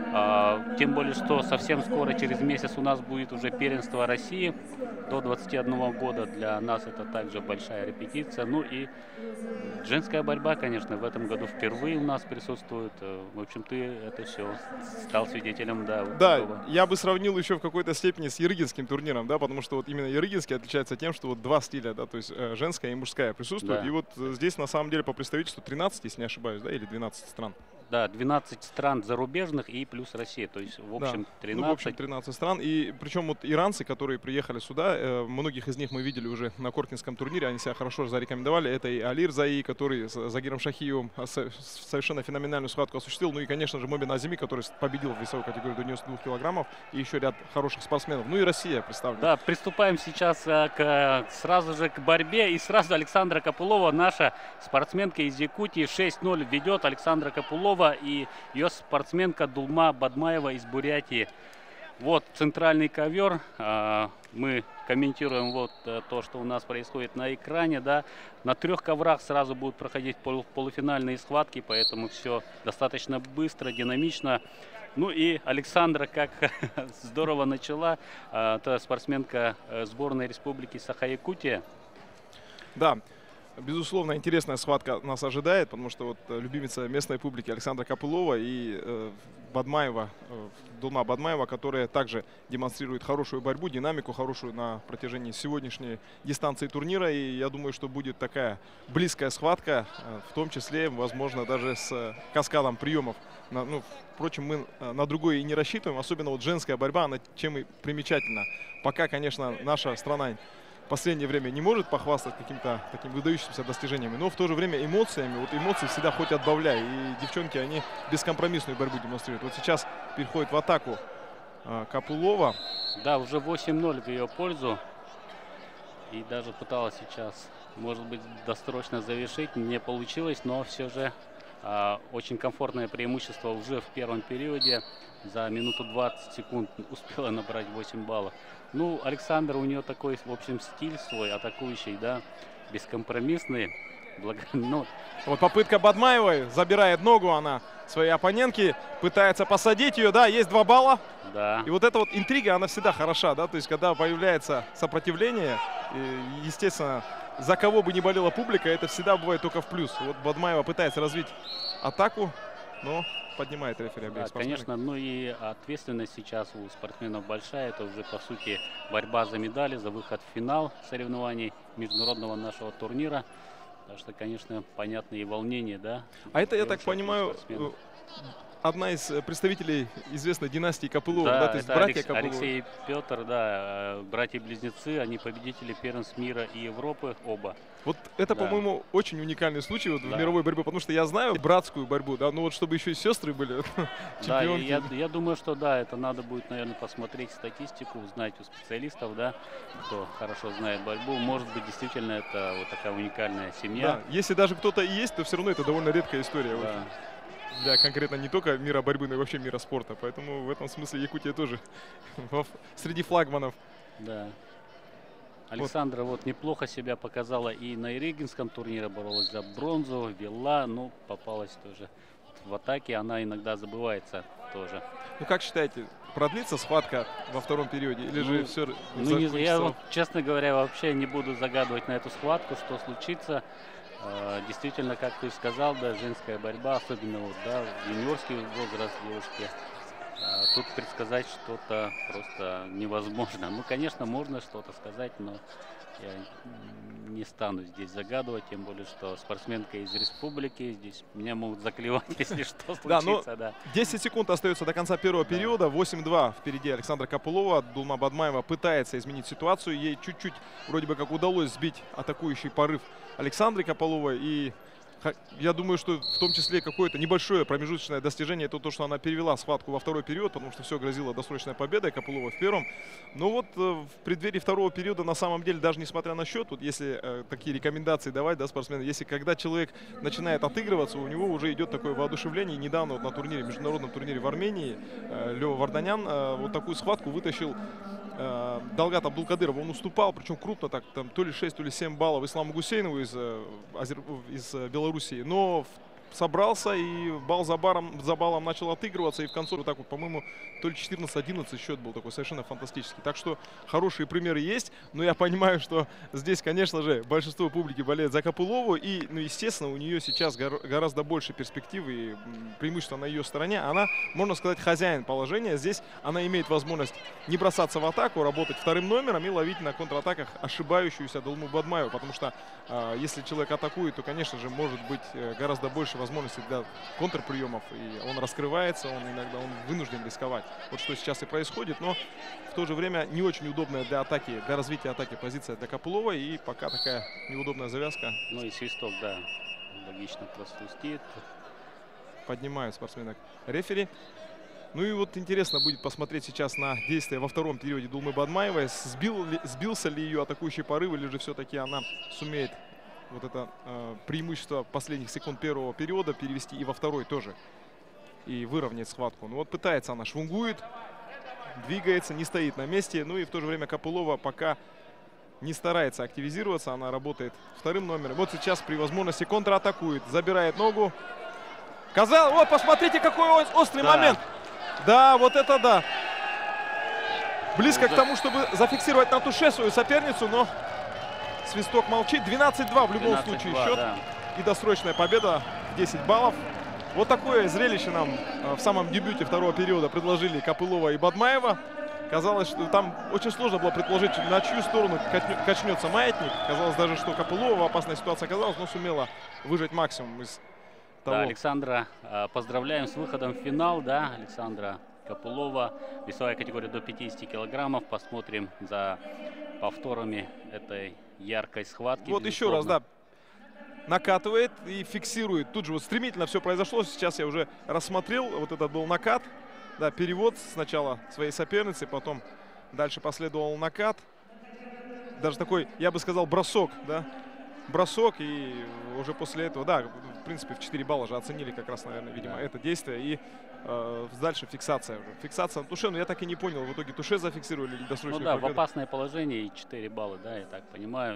А, тем более, что совсем скоро, через месяц, у нас будет уже первенство России до двадцати одного года. Для нас это также большая репетиция. Ну и женская борьба, конечно, в этом году впервые у нас присутствует. В общем, ты это все стал свидетелем, да. Вот да, такого. Я бы сравнил еще в какой-то степени с Ярыгинским турниром, да, потому что вот именно Ярыгинский отличается тем, что вот два стиля, да, то есть э, женская и мужская присутствуют. Да. И вот э, здесь на самом деле по представительству тринадцать, если не ошибаюсь, да, или двенадцать стран. Да, двенадцать стран зарубежных и плюс Россия, то есть в общем да. тринадцать. Ну, в общем тринадцать стран. И причем вот иранцы, которые приехали сюда, э, многих из них мы видели уже на Коркинском турнире, они себя хорошо зарекомендовали. Это и Алир Заи, который с Загиром Шахиевым совершенно феноменальную схватку осуществил. Ну и, конечно же, Мобин Азими, который победил в весовой категории до девяноста двух килограммов. И еще ряд хороших спортсменов. Ну и Россия представлена. Да, приступаем сейчас а, к, сразу же к борьбе. И сразу Александра Копылова, наша спортсменка из Якутии, шесть ноль ведет Александра Копылова и ее спортсменка Дулма Бадмаева из Бурятии. Вот центральный ковер. А, мы комментируем вот а, то, что у нас происходит на экране. Да. На трех коврах сразу будут проходить пол, полуфинальные схватки, поэтому все достаточно быстро, динамично. Ну и Александра, как здорово начала, а, это спортсменка сборной республики Саха-Якутия. Да. Безусловно, интересная схватка нас ожидает, потому что вот любимица местной публики Александра Копылова и э, Бадмаева, э, Дулма Бадмаева, которая также демонстрирует хорошую борьбу, динамику хорошую на протяжении сегодняшней дистанции турнира. И я думаю, что будет такая близкая схватка, э, в том числе, возможно, даже с э, каскадом приемов. На, ну, впрочем, мы э, на другое и не рассчитываем, особенно вот женская борьба, она чем и примечательна. Пока, конечно, наша страна в последнее время не может похвастать каким-то таким выдающимся достижениями, но в то же время эмоциями, вот эмоции всегда хоть отбавляй. И девчонки, они бескомпромиссную борьбу демонстрируют. Вот сейчас переходит в атаку э, Копылова. Да, уже восемь ноль в ее пользу. И даже пыталась сейчас, может быть, досрочно завершить. Не получилось, но все же э, очень комфортное преимущество уже в первом периоде. За минуту двадцать секунд успела набрать восемь баллов. Ну, Александр, у нее такой, в общем, стиль свой, атакующий, да, бескомпромиссный. Благо... Ну... Вот попытка Бадмаевой, забирает ногу она своей оппонентки, пытается посадить ее, да, есть два балла. Да. И вот эта вот интрига, она всегда хороша, да, то есть когда появляется сопротивление, естественно, за кого бы ни болела публика, это всегда бывает только в плюс. Вот Бадмаева пытается развить атаку, но поднимает рефери обеих Да, спортсменов. конечно, ну и ответственность сейчас у спортсменов большая. Это уже, по сути, борьба за медали, за выход в финал соревнований международного нашего турнира. Так что, конечно, понятны и волнения, да. А это, я так понимаю, одна из представителей известной династии Копылова, да, да, то есть это братья Алекс, Копыловы. Алексей и Петр, да, братья-близнецы, они победители первенств мира и Европы оба. Вот это, да. по-моему, очень уникальный случай вот да. в мировой борьбе, потому что я знаю братскую борьбу, да, но вот чтобы еще и сестры были Да, чемпионки. я, я думаю, что да, это надо будет, наверное, посмотреть статистику, узнать у специалистов, да, кто хорошо знает борьбу. Может быть, действительно, это вот такая уникальная семья. Да, если даже кто-то и есть, то все равно это довольно редкая история. Да. Вот, для конкретно не только мира борьбы, но и вообще мира спорта. Поэтому в этом смысле Якутия тоже среди флагманов. Да. Александра вот. вот неплохо себя показала и на Ирыгинском турнире, боролась за бронзу, вела, но попалась тоже в атаке. Она иногда забывается тоже. Ну как считаете, продлится схватка во втором периоде или ну, же все ну, не, я вот, честно говоря, вообще не буду загадывать на эту схватку, что случится. Э, действительно, как ты сказал, да, женская борьба, особенно вот, да, юниорский возраст девушки. Тут предсказать что-то просто невозможно. Ну, конечно, можно что-то сказать, но я не стану здесь загадывать, тем более, что спортсменка из республики, здесь меня могут заклевать, если что случится. Да, десять секунд остается до конца первого периода, восемь-два впереди Александра Копылова. Дулма Бадмаева пытается изменить ситуацию, ей чуть-чуть вроде бы как удалось сбить атакующий порыв Александры Копыловой. И Я думаю, что в том числе какое-то небольшое промежуточное достижение это то, что она перевела схватку во второй период, потому что все грозило досрочная победа, Копылова в первом. Но вот э, в преддверии второго периода на самом деле, даже несмотря на счет, вот если э, такие рекомендации давать, да, спортсмены, если когда человек начинает отыгрываться, у него уже идет такое воодушевление. И недавно вот на турнире, международном турнире в Армении э, Лева Варданян э, вот такую схватку вытащил. э, Далгат Абдулкадыров, он уступал, причем крупно так, там то ли шесть, то ли семь баллов Исламу Гусейнову из, э, Азер... из э, Беларуси. Но собрался и балл за, баром, за баллом начал отыгрываться. И в конце вот так вот, по-моему, то ли четырнадцать одиннадцать счет был такой совершенно фантастический. Так что хорошие примеры есть. Но я понимаю, что здесь, конечно же, большинство публики болеет за Копылову. И, ну, естественно, у нее сейчас гор гораздо больше перспектив и преимущество на ее стороне. Она, можно сказать, хозяин положения. Здесь она имеет возможность не бросаться в атаку, работать вторым номером и ловить на контратаках ошибающуюся Долму Бадмаеву. Потому что э, если человек атакует, то, конечно же, может быть э, гораздо больше возможностей для контрприемов. И он раскрывается, он иногда он вынужден рисковать. Вот что сейчас и происходит. Но в то же время не очень удобная для атаки, для развития атаки позиция для Копыловой. И пока такая неудобная завязка. Ну и свисток, да, логично просвистит. Поднимают спортсменок рефери. Ну и вот интересно будет посмотреть сейчас на действия во втором периоде Дулмы Бадмаевой. Сбил ли, сбился ли ее атакующий порыв, или же все-таки она сумеет вот это э, преимущество последних секунд первого периода перевести и во второй тоже. И выровнять схватку. Ну вот пытается она, швунгует, двигается, не стоит на месте. Ну и в то же время Копылова пока не старается активизироваться. Она работает вторым номером. Вот сейчас при возможности контратакует, забирает ногу. Казал, вот посмотрите, какой острый да. момент. Да, вот это да. Близко к тому, чтобы зафиксировать на туше свою соперницу, но свисток молчит. двенадцать два в любом случае счет. Да. И досрочная победа в десять баллов. Вот такое зрелище нам в самом дебюте второго периода предложили Копылова и Бадмаева. Казалось, что там очень сложно было предположить, на чью сторону качнется маятник. Казалось даже, что Копылова в опасной ситуации оказалась, но сумела выжать максимум из того. Да, Александра, поздравляем с выходом в финал. Да, Александра Копылова, весовая категория до пятидесяти килограммов. Посмотрим за повторами этой яркой схватки. Вот еще раз, да. Накатывает и фиксирует. Тут же вот стремительно все произошло. Сейчас я уже рассмотрел. Вот этот был накат. Да, перевод сначала своей соперницы, потом дальше последовал накат. Даже такой, я бы сказал, бросок, да. Бросок, и уже после этого, да, в принципе, в четыре балла же оценили как раз, наверное, видимо, да. это действие. И э, дальше фиксация уже. Фиксация на туше, но я так и не понял, в итоге туше зафиксировали или досрочную Ну да, победу. в опасное положение и четыре балла, да, я так понимаю.